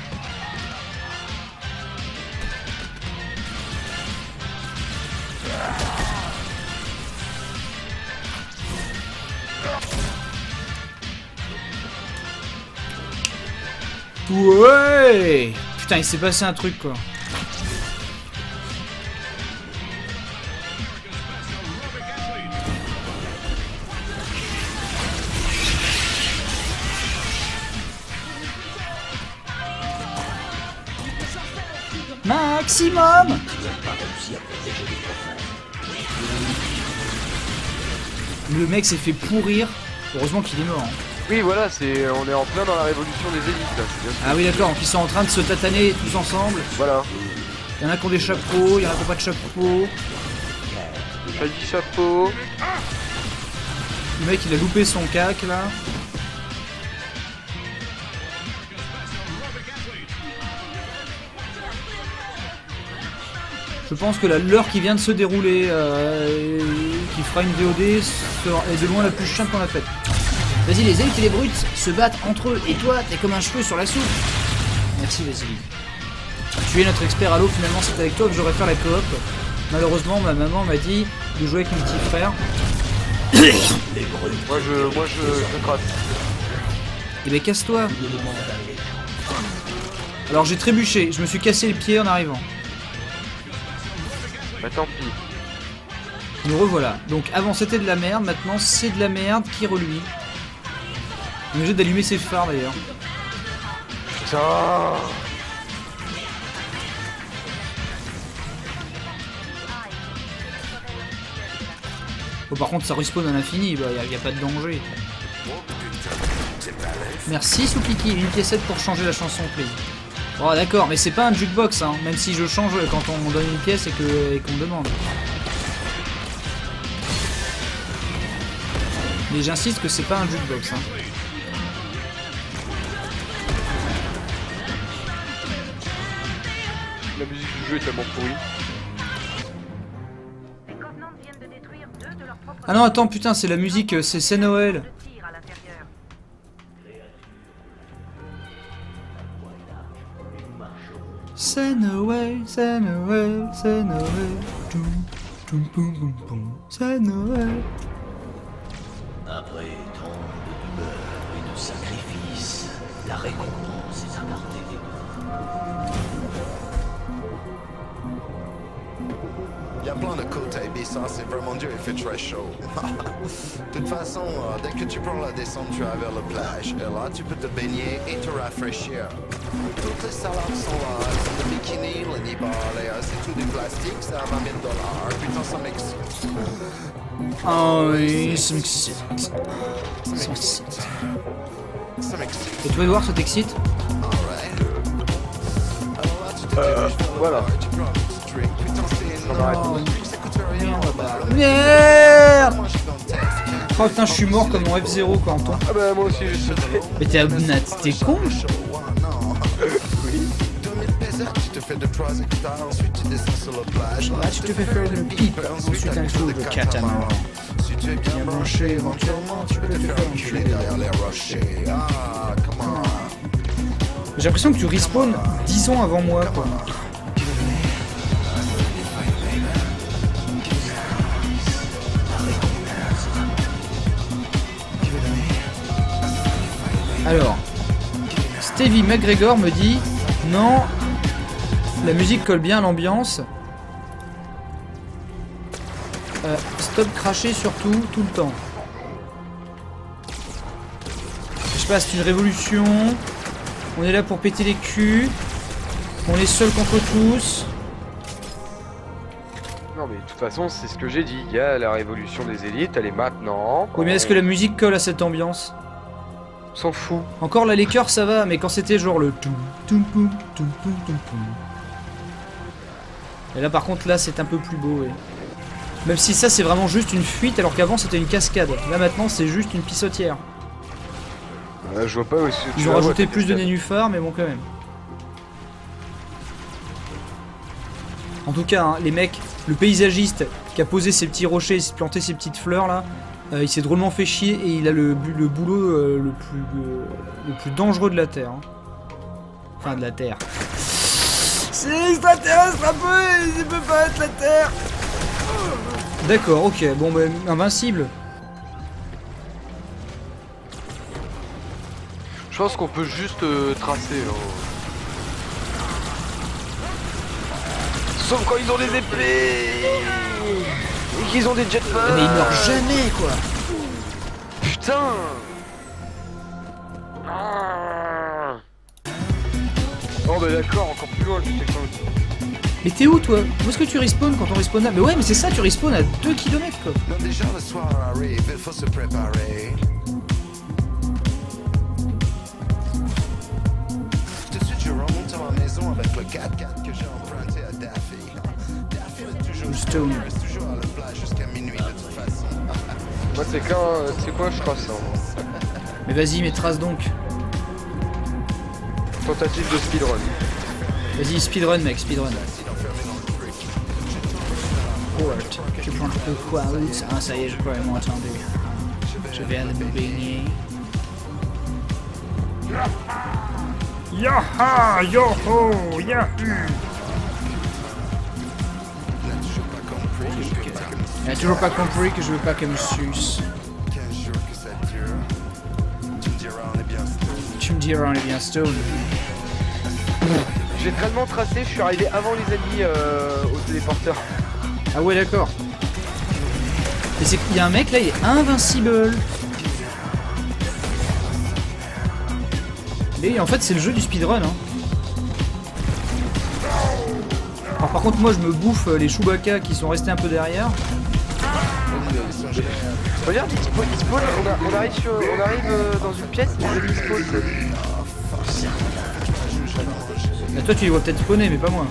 Ouais! Putain, il s'est passé un truc, quoi. Maximum. Le mec s'est fait pourrir. Heureusement qu'il est mort. Hein. Oui, voilà, c'est, on est en plein dans la révolution des élites là. Bien ah oui, d'accord. Donc ils sont en train de se tataner tous ensemble. Voilà. Il y en a qui ont des chapeaux, il y en a qui n'ont pas de chapeau. Pas du chapeau. Le mec il a loupé son cac là. Je pense que la l'heure qui vient de se dérouler, euh, qui fera une V O D, est de loin la plus chiante qu'on a faite. Vas-y, les élites et les brutes se battent entre eux, et toi, t'es comme un cheveu sur la soupe. Merci, Vasily. Tu es notre expert Halo, finalement c'est avec toi que j'aurais fait la coop. Malheureusement, ma maman m'a dit de jouer avec mon petit frère. Moi je, moi je, je crasse. Eh ben casse-toi. Alors j'ai trébuché, je me suis cassé le pied en arrivant. Bah tant pis. Nous revoilà. Donc avant c'était de la merde, maintenant c'est de la merde qui reluit. On est obligé d'allumer ses phares d'ailleurs. Putain. Bon, par contre ça respawn à l'infini, bah y a, y a pas de danger. Merci Soupiki, une piécette pour changer la chanson please. Oh d'accord, mais c'est pas un jukebox hein, même si je change quand on me donne une pièce et que et qu'on me demande. Mais j'insiste que c'est pas un jukebox hein. La musique du jeu est tellement pourrie. Ah non, attends, putain, c'est la musique, c'est c'est Noël. C'est Noël, c'est Noël, c'est Noël. Toum, toum, poum, poum, poum. C'est Noël. Après tant de douleurs et de sacrifices, la récompense est apportée. Il y a plein de côtés, mais ça c'est vraiment dur, il fait très chaud. De toute façon, euh, dès que tu prends la descente, tu vas vers la plage. Et là, tu peux te baigner et te rafraîchir. Toutes les salades sont là, elles sont de bikini, le nibal, et euh, c'est tout du plastique, ça va mille dollars. Putain, ça m'excite. Oh oui, ça m'excite. Ça m'excite. Ça m'excite. Et tu veux voir, ça t'excite? Euh, voilà. Merde! Oh putain, je suis mort comme en F zéro quand on tombe. Ah bah moi aussi je sautais. Mais t'es t'es con? Oui. Tu te fais de trois hectares, ensuite tu descends sur la plage. Là tu te fais faire une pipe, ensuite un tour de catamaran. Si tu es bien branché, éventuellement tu peux te faire enculer derrière les rochers. Ah, come on. J'ai l'impression que tu respawns dix ans avant moi, quoi. Alors, Stevie McGregor me dit non, la musique colle bien à l'ambiance. Euh, stop cracher surtout, tout le temps. Je sais pas, c'est une révolution. On est là pour péter les culs. On est seul contre tous. Non mais de toute façon c'est ce que j'ai dit, il y a la révolution des élites, elle est maintenant. Oui mais est-ce que la musique colle à cette ambiance? On s'en fout. Encore là les chœurs ça va, mais quand c'était genre le toum toum poum toum poum toum poum. Et là par contre là c'est un peu plus beau, ouais. Même si ça c'est vraiment juste une fuite alors qu'avant c'était une cascade. Là maintenant c'est juste une pissotière. Euh, je vois pas où ils ont rajouté plus de nénuphars mais bon quand même. En tout cas hein, les mecs, le paysagiste qui a posé ses petits rochers et planté ses petites fleurs là, euh, il s'est drôlement fait chier et il a le, le boulot euh, le, plus, euh, le plus dangereux de la Terre. Hein. Enfin de la Terre. C'est extraterrestre un peu, il peut pas être la Terre. D'accord, ok, bon bah invincible. Je pense qu'on peut juste euh, tracer. Hein. Sauf quand ils ont des épées et qu'ils ont des jetpacks. Mais ils meurent jamais quoi. Putain. Ah. Oh bah d'accord, encore plus loin que quelqu'un. Mais t'es où toi? Où est-ce que tu respawns quand on respawn là? Mais ouais mais c'est ça, tu respawns à deux kilomètres quoi. Déjà le soir arrive, il faut se préparer. Tout de suite je remonte à ma maison avec le quatre quatre que j'ai emprunté à Daffy. Daffy est toujours, Stone. reste toujours à la plage jusqu'à minuit de toute façon. Moi c'est qu'un... c'est quoi je trace hein. Mais vas-y mais trace donc. Tentative de speedrun. Vas-y speedrun mec, speedrun. Je prends un peu quoi? Ah ça y est, j'ai pas vraiment attendu. Je vais aller me baigner. Yaha, yoho, yahoo. Il a toujours pas compris que je veux pas qu'elle me suce. Tu me diras on est bien stone. J'ai tellement tracé, je suis arrivé avant les amis euh, au téléporteur. Ah ouais d'accord. Mais c'est qu'il y a un mec là, il est invincible. Mais en fait c'est le jeu du speedrun hein. Alors par contre moi je me bouffe les Chewbacca qui sont restés un peu derrière. Regarde, il spawn, il spawn, on, a, on arrive, sur, on arrive euh, dans une pièce, les ennemis spawn. Mais toi tu les vois peut-être spawner mais pas moi.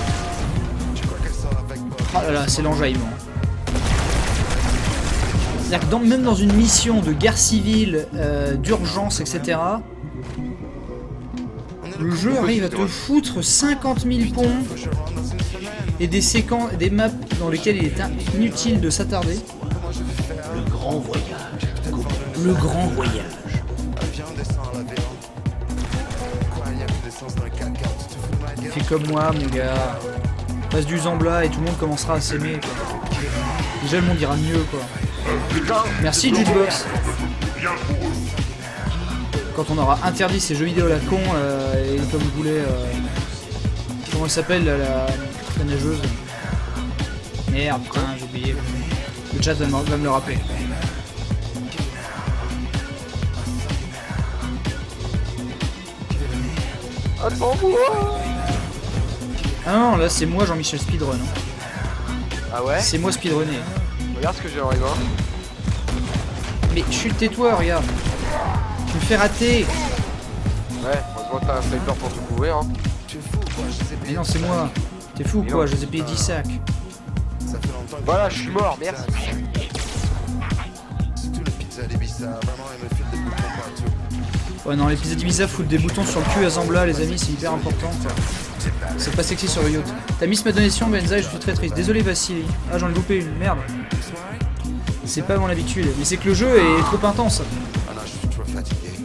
Oh là là, c'est l'enjaillement. C'est-à-dire que dans, même dans une mission de guerre civile, euh, d'urgence, et cetera, le jeu arrive à te foutre cinquante mille ponts et des séquences, des maps dans lesquelles il est inutile de s'attarder. Le grand voyage. Le grand voyage. Fais comme moi, mon gars. Passe du Zambla et tout le monde commencera à s'aimer. Déjà, le monde ira mieux, quoi. Merci, Jukebox. Quand on aura interdit ces jeux vidéo à la con, euh, et comme vous voulez. Euh, comment elle s'appelle, la, la, la nageuse? Merde, putain, j'ai oublié. Le chat va me, va me le rappeler. Attends-moi. Ah non, là c'est moi Jean-Michel Speedrun. Ah ouais? C'est moi speedrunner. Regarde ce que j'ai en voir. Mais chute, tais-toi, regarde. Tu me fais rater. Ouais, heureusement que t'as un sniper pour te couvrir. Hein. Mais non, c'est moi. T'es fou ou quoi? Je les ai payés dix sacs. Voilà, je suis mort, merci. Ouais, non, les pizzas d'Ibiza foutent des boutons sur le cul à Zambla, les amis, c'est hyper important. C'est pas sexy sur le yacht. T'as mis ma donation, Benza, et je suis très triste. Désolé, Vassili. Ah, j'en ai loupé une, merde. C'est pas mon habitude, mais c'est que le jeu est trop intense. Ah non, je suis trop fatigué.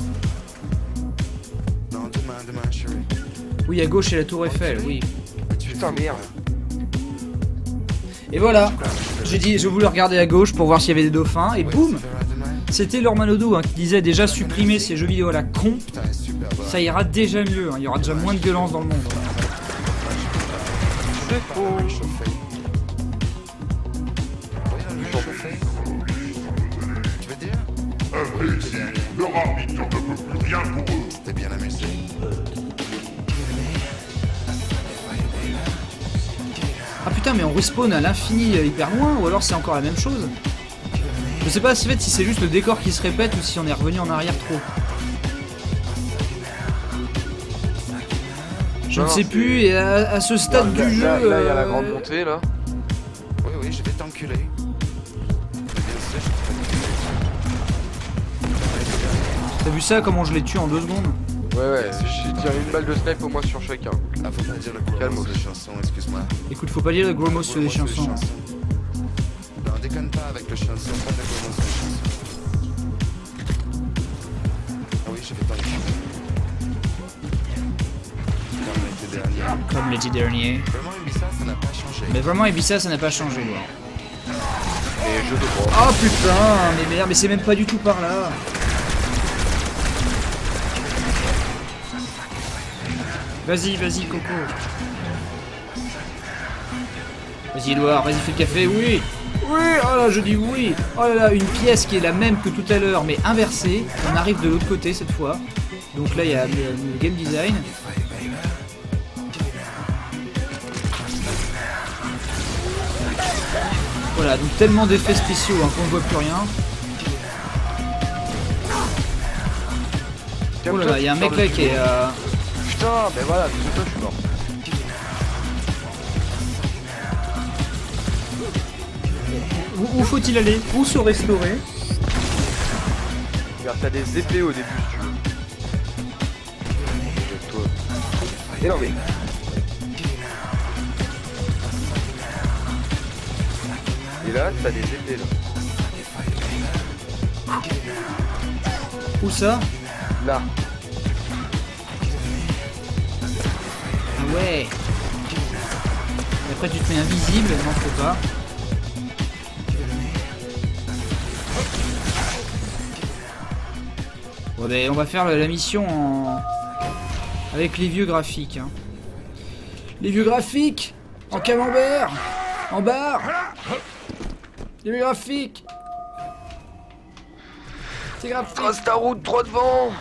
Non, demain, demain, chérie. Oui, à gauche, c'est la tour Eiffel, oui. Putain, merde. Et voilà, j'ai dit, je voulais regarder à gauche pour voir s'il y avait des dauphins, et boum. C'était Lormanodo hein, qui disait déjà supprimer ces jeux vidéo à la con, ça ira déjà mieux, hein, il y aura déjà moins de violence dans le monde. C'est faux. Tu veux dire? Leur arbitre ne peut plus rien pour eux. T'es bien amusé. Ah putain, mais on respawn à l'infini hyper loin, ou alors c'est encore la même chose? Je sais pas en fait si c'est juste le décor qui se répète ou si on est revenu en arrière trop. Je non, ne sais plus, et à, à ce stade là, du là, jeu... Là, il y a la euh... grande montée, là. Oui, oui, je vais t'enculer. T'as vu ça, comment je les tue en deux secondes? Ouais, ouais, j'ai tiré une balle de snipe au moins sur chacun. Ah, faut pas dire le gros mot de chanson, excuse-moi. Écoute, faut pas dire le gros mot sur les chansons. Non, déconne pas avec le chanson, pas de gros mots sur les chansons. Ah oui, je vais t'enculer. Comme l'été dernier. Vraiment Ibiza, ça n'a pas changé. Mais vraiment Ibiza, ça n'a pas changé. Et je te crois. Oh putain, mais merde, mais c'est même pas du tout par là. Vas-y, vas-y, Coco. Vas-y, Edouard, vas-y, fais le café, oui. Oui, oh là, je dis oui. Oh là là, une pièce qui est la même que tout à l'heure, mais inversée. On arrive de l'autre côté cette fois. Donc là, il y a le, le game design. Voilà, donc tellement d'effets spéciaux hein, qu'on ne voit plus rien. Oh là là, il y a un mec là qui est... Euh... Putain, mais voilà, c'est toi, je suis mort. Où, où faut-il aller? Où se restaurer? Regarde, t'as des épées au début si tu veux. Toi. Et non mais... Et là, t'as des épées là. Où ça? Là. Ah ouais. Et après tu te mets invisible, non faut pas. Bon ben on va faire la, la mission en... avec les vieux graphiques. Hein. Les vieux graphiques en camembert, en barre. Les vieux graphiques. C'est graphique. Trace ta route droit devant.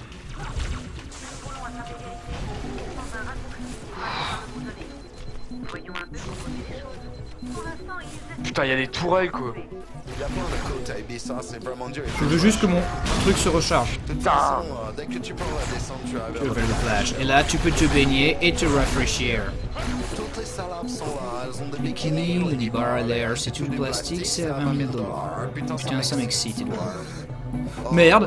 Putain, il y a des tourelles quoi. Il y a plein de côtes à Ibiza, c'est vraiment dur. Je veux juste que mon truc se recharge. De toute façon, euh, dès que tu prends la descente, tu as vers la plage. Et là, tu peux te baigner et te rafraîchir. Toutes les salopes sont là, elles ont des Bikini, bikinis. Lady Bar l'air, c'est tout le plastique, c'est à vingt mille dollars. Putain, ça m'excite, Edouard. Merde!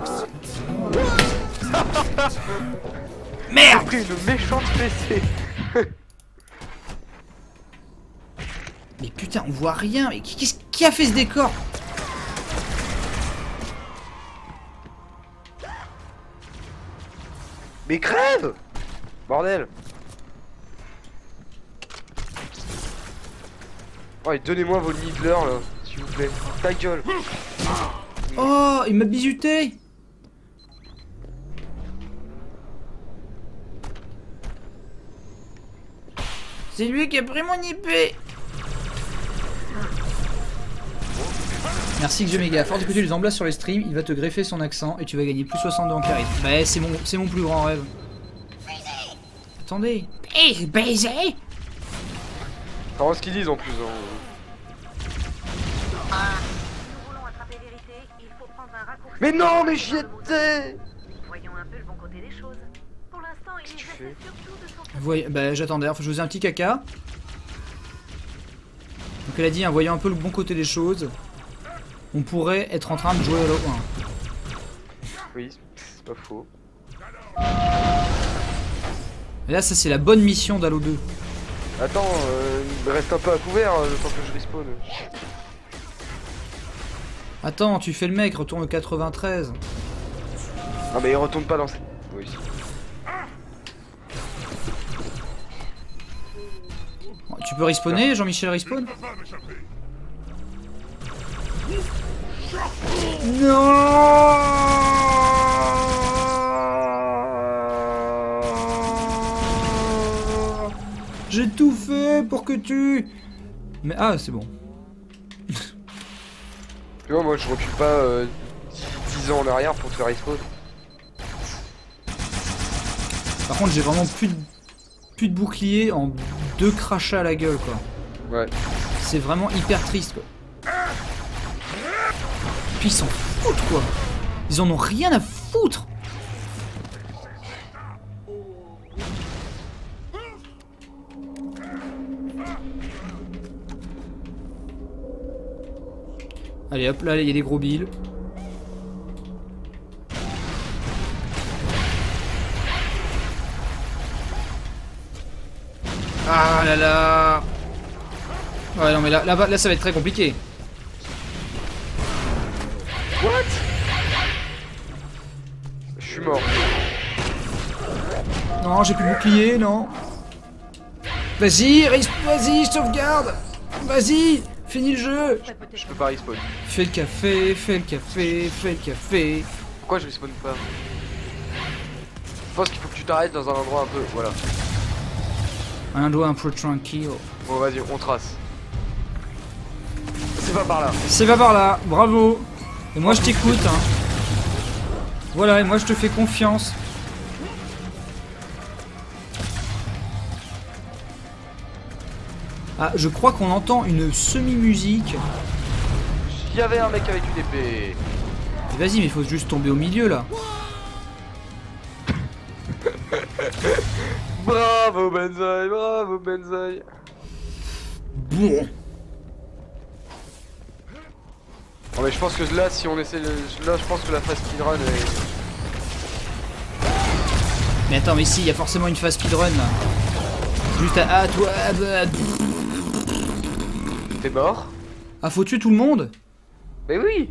Merde! J'ai pris une méchante fessée. Mais putain, on voit rien. Mais qu'est-ce qui a fait ce décor? Mais crève! Bordel! Oh, et donnez-moi vos Nibbler là, s'il vous plaît. Ta gueule! Oh, il m'a bisuté! C'est lui qui a pris mon I P! Merci Xomega. À force d'écouter les emblas sur les streams, il va te greffer son accent et tu vas gagner plus soixante-deux en charisme. Bah, c'est mon, c'est mon plus grand rêve. Attendez. Eh, baiser! C'est vraiment ce qu'ils disent en plus. Hein. Mais non, mais j'y étais! Voyons un peu le bon côté des choses. Pour l'instant, il Qu'est-ce que tu fais? Voyez, bah j'attendais, enfin, je faisais un petit caca. Donc elle a dit, en voyant un peu le bon côté des choses, on pourrait être en train de jouer à Halo un. Oui, c'est pas faux. Et là, ça c'est la bonne mission d'Halo deux. Attends, euh, reste un peu à couvert euh, le temps que je respawn. Attends, tu fais le mec, retourne au quatre-vingt-treize. Non mais il retourne pas dans cette... Oui. Tu peux respawner, Jean-Michel respawn? Non! J'ai tout fait pour que tu... Mais ah, c'est bon. Tu vois, moi je recule pas euh, dix ans en arrière pour te faire respawn. Par contre, j'ai vraiment plus de... plus de bouclier en deux crachats à la gueule, quoi. Ouais. C'est vraiment hyper triste, quoi. Puis ils s'en foutent, quoi. Ils en ont rien à foutre. Allez hop, là il y a des gros billes. Ah là là. Ouais non mais là, là, là ça va être très compliqué. What? Je suis mort. Non, j'ai plus de bouclier, non. Vas-y, vas-y, sauvegarde. Vas-y, finis le jeu. Je peux pas respawn. Fais le café, fais le café, fais le café. Pourquoi je respawn pas? Je pense qu'il faut que tu t'arrêtes dans un endroit un peu... Voilà. Un endroit un peu tranquille. Bon vas-y, on trace. C'est pas par là. C'est pas par là, bravo. Et moi je t'écoute, hein. Voilà, et moi je te fais confiance. Ah, je crois qu'on entend une semi-musique. Il y avait un mec avec une épée. Vas-y, mais il faut juste tomber au milieu là. Bravo Benzaï, bravo Benzaï. Bon. Oh mais je pense que là, si on essaie de... Là, je pense que la phase speedrun est... Mais attends, mais si, il y a forcément une phase speedrun là. Juste à... Ah, toi... Ah, bah... T'es mort? Ah, faut tuer tout le monde? Mais oui.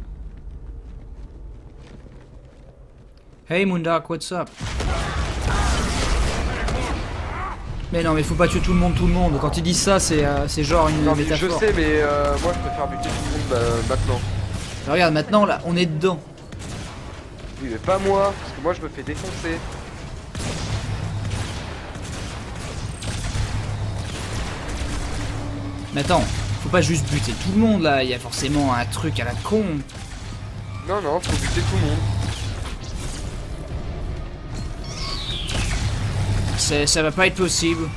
Hey Moondark, what's up? Mais non, mais faut pas tuer tout le monde, tout le monde. Quand il dit ça, c'est euh, c'est genre une non, mais métaphore. je sais, mais euh, moi je préfère buter tout le monde bah, maintenant. Mais regarde, maintenant là, on est dedans. Oui, mais pas moi, parce que moi je me fais défoncer. Mais attends, faut pas juste buter tout le monde là, il y a forcément un truc à la con. Non, non, faut buter tout le monde. Ça va pas être possible.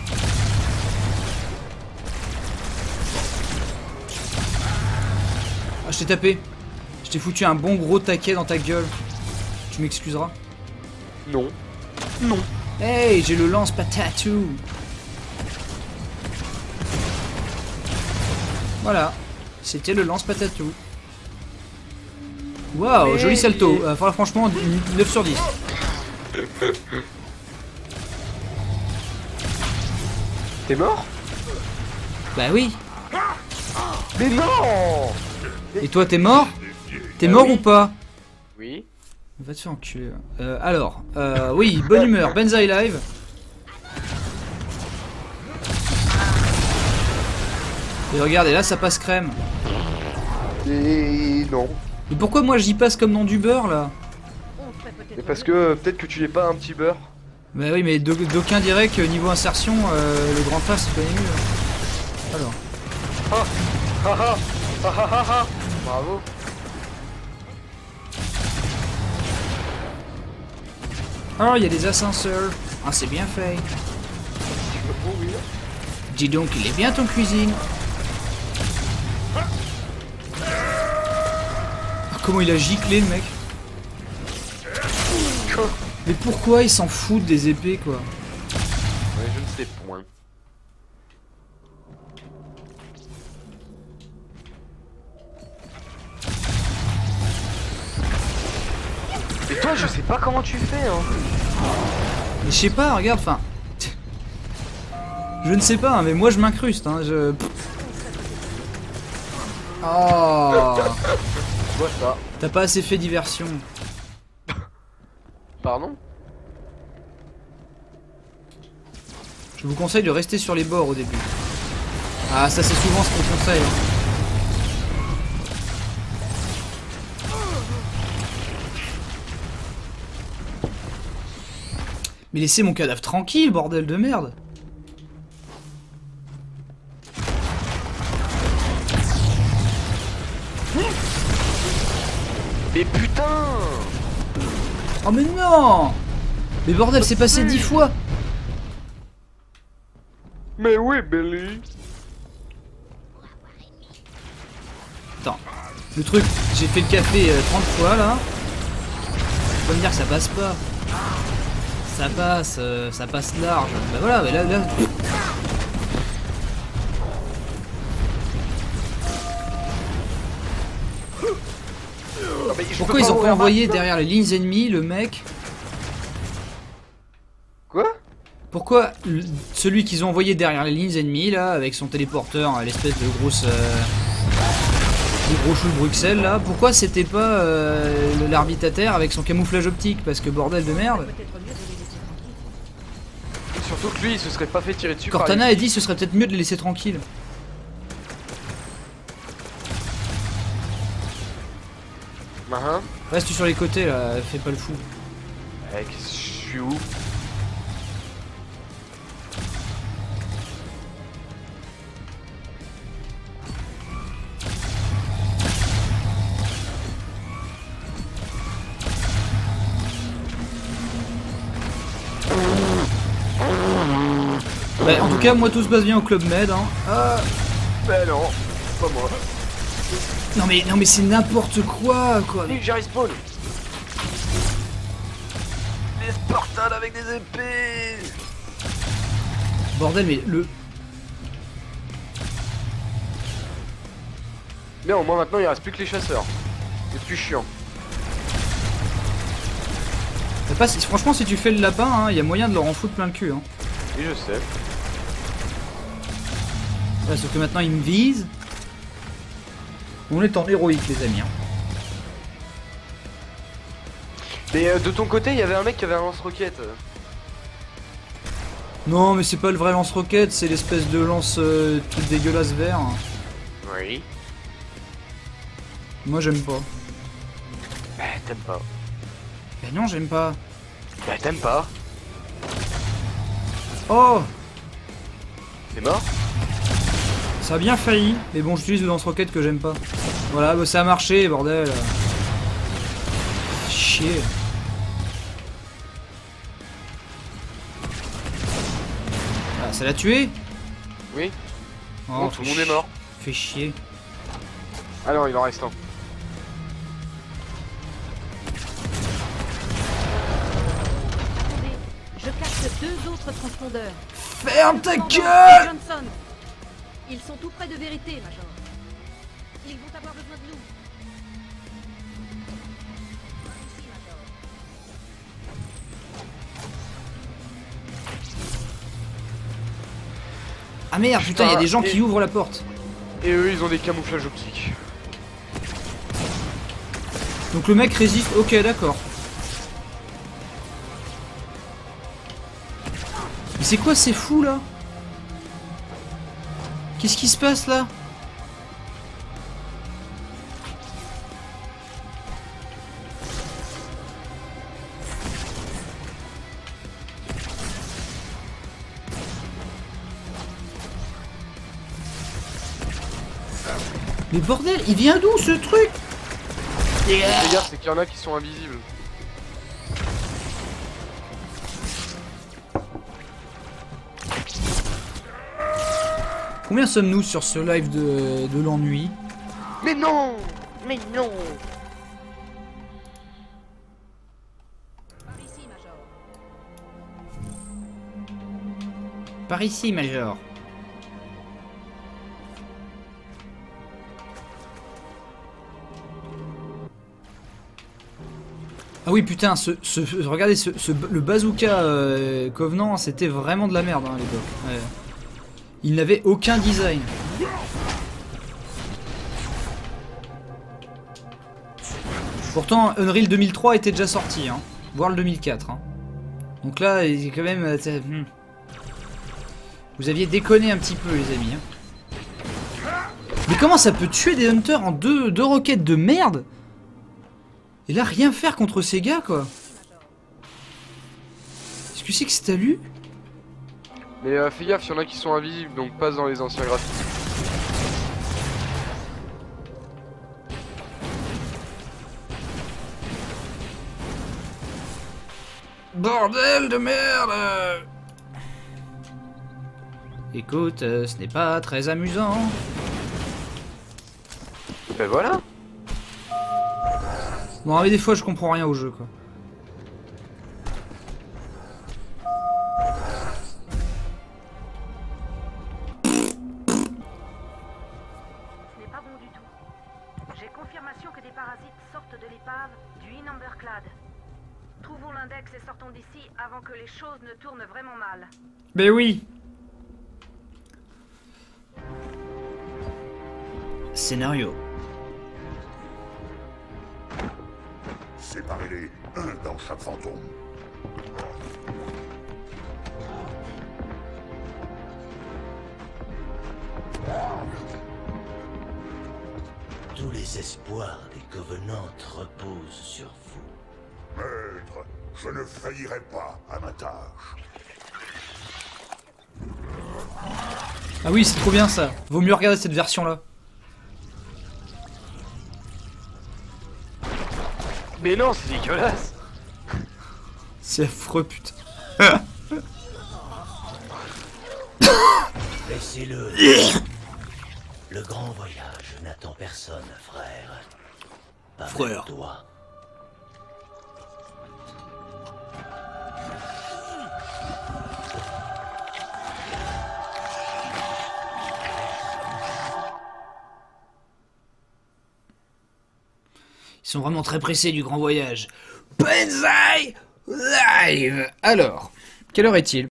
Ah, je t'ai tapé. Je t'ai foutu un bon gros taquet dans ta gueule. Tu m'excuseras? Non. Non. Hey, j'ai le lance patatou. Voilà. C'était le lance-patatou. Waouh, joli salto. Euh, voilà, franchement, neuf sur dix. T'es mort? Bah oui. Mais non! Et toi, t'es mort? T'es euh, mort oui. ou pas? Oui. Va te faire enculer. Euh, alors, euh, oui, bonne humeur, Benzaï Live. Et regardez, là, ça passe crème. Et non. Mais pourquoi moi j'y passe comme dans du beurre là? Mais parce que euh, peut-être que tu n'es pas un petit beurre. Bah oui, mais d'aucuns diraient que niveau insertion, euh, le grand face c'est pas mieux. Hein. Alors. Ah ah ah ah ah ah ah. Bravo. Oh, il y a des ascenseurs. Ah, c'est bien fait. Dis donc, il est bien ton cuisine. Ah, comment il a giclé le mec. Mais pourquoi il s'en fout des épées quoi? Ouais, je ne sais point. Et toi, je sais pas comment tu fais hein. Mais je sais pas, regarde, enfin... Je ne sais pas, hein, mais moi je m'incruste, hein, je... Oh. Je vois ça. T'as pas assez fait diversion. Pardon? Je vous conseille de rester sur les bords au début. Ah, ça c'est souvent ce qu'on conseille. Hein. Mais laissez mon cadavre tranquille, bordel de merde. Mais putain! Oh mais non! Mais bordel, c'est passé dix fois! Mais oui, Billy! Attends, le truc, j'ai fait le café euh, trente fois là. Tu vas me dire que ça passe pas. Ça passe, euh, ça passe large. Bah voilà, mais là, là... Pourquoi ils ont pas envoyé derrière les lignes ennemies le mec? Quoi? Pourquoi celui qu'ils ont envoyé derrière les lignes ennemies là, avec son téléporteur, l'espèce de grosse... Euh, de gros chou de Bruxelles là, pourquoi c'était pas euh, l'arbitataire avec son camouflage optique? Parce que bordel de merde. Surtout que lui il se serait pas fait tirer dessus. Cortana a dit ce serait peut-être mieux de les laisser tranquilles. Uh-huh. Reste sur les côtés là, fais pas le fou. Eh, je suis où? Bah, en tout cas, moi tout se passe bien au Club Med. Hein. Ah, bah non, pas moi. Non mais non mais c'est n'importe quoi quoi. J'ai respawn. Les Spartans avec des épées. Bordel mais le. Non, moi maintenant il reste plus que les chasseurs. C'est plus chiant. Pas, si, franchement si tu fais le lapin, il hein, y a moyen de leur en foutre plein le cul. Hein. Et je sais. Ouais, sauf que maintenant ils me visent. On est en héroïque les amis. Hein. Mais euh, de ton côté, il y avait un mec qui avait un lance-roquette. Non, mais c'est pas le vrai lance-roquette, c'est l'espèce de lance euh, tout dégueulasse vert. Oui. Moi j'aime pas. Bah t'aimes pas. Bah non, j'aime pas. Bah t'aimes pas. Oh! T'es mort? Ça a bien failli, mais bon, j'utilise le lance-roquette que j'aime pas. Voilà, bah ça a marché, bordel. Chier. Ah, ça l'a tué? Oui. Oh, bon, tout le monde est mort. Fait chier. Ah non, il en reste un. Je capte deux autres transpondeurs. Ferme ta gueule! Johnson. Ils sont tout près de vérité, Major. Ils vont avoir besoin de nous. Ici, Major. Ah merde, putain, il y a des gens qui ouvrent la porte. Et eux, ils ont des camouflages optiques. Donc le mec résiste, ok, d'accord. Mais c'est quoi ces fous là? Qu'est-ce qui se passe là? Mais bordel, il vient d'où ce truc? Les gars, c'est qu'il y en a qui sont invisibles. Combien sommes-nous sur ce live de, de l'ennui? Mais non! Mais non! Par ici, Major. Par ici, Major. Ah oui, putain, ce, ce, regardez, ce, ce, le bazooka euh, Covenant, c'était vraiment de la merde hein, à l'époque. Ouais. Il n'avait aucun design. Pourtant, Unreal deux mille trois était déjà sorti, hein, voire le deux mille quatre. Hein. Donc là, il est quand même... Euh, hmm. Vous aviez déconné un petit peu, les amis. Hein. Mais comment ça peut tuer des hunters en deux, deux roquettes de merde? Et là, rien faire contre ces gars, quoi. Est-ce que c'est que c'est à lui? Mais euh, fais gaffe, il y en a qui sont invisibles, donc passe dans les anciens graphiques. Bordel de merde! Écoute, euh, ce n'est pas très amusant. Ben voilà! Bon, mais des fois, je comprends rien au jeu, quoi. Ce n'est pas bon du tout. J'ai confirmation que des parasites sortent de l'épave du Inamberclad. Trouvons l'index et sortons d'ici avant que les choses ne tournent vraiment mal. Ben oui. Scénario. Séparez-les, un dans chaque fantôme. Tous les espoirs des Covenants reposent sur vous. Maître, je ne faillirai pas à ma tâche. Ah oui, c'est trop bien ça. Vaut mieux regarder cette version-là. Mais non, c'est dégueulasse. C'est affreux, putain. Laissez-le. Le grand voyage n'attend personne, frère. Pas Frère. même toi. Ils sont vraiment très pressés du grand voyage. Banzai Live. Alors, quelle heure est-il?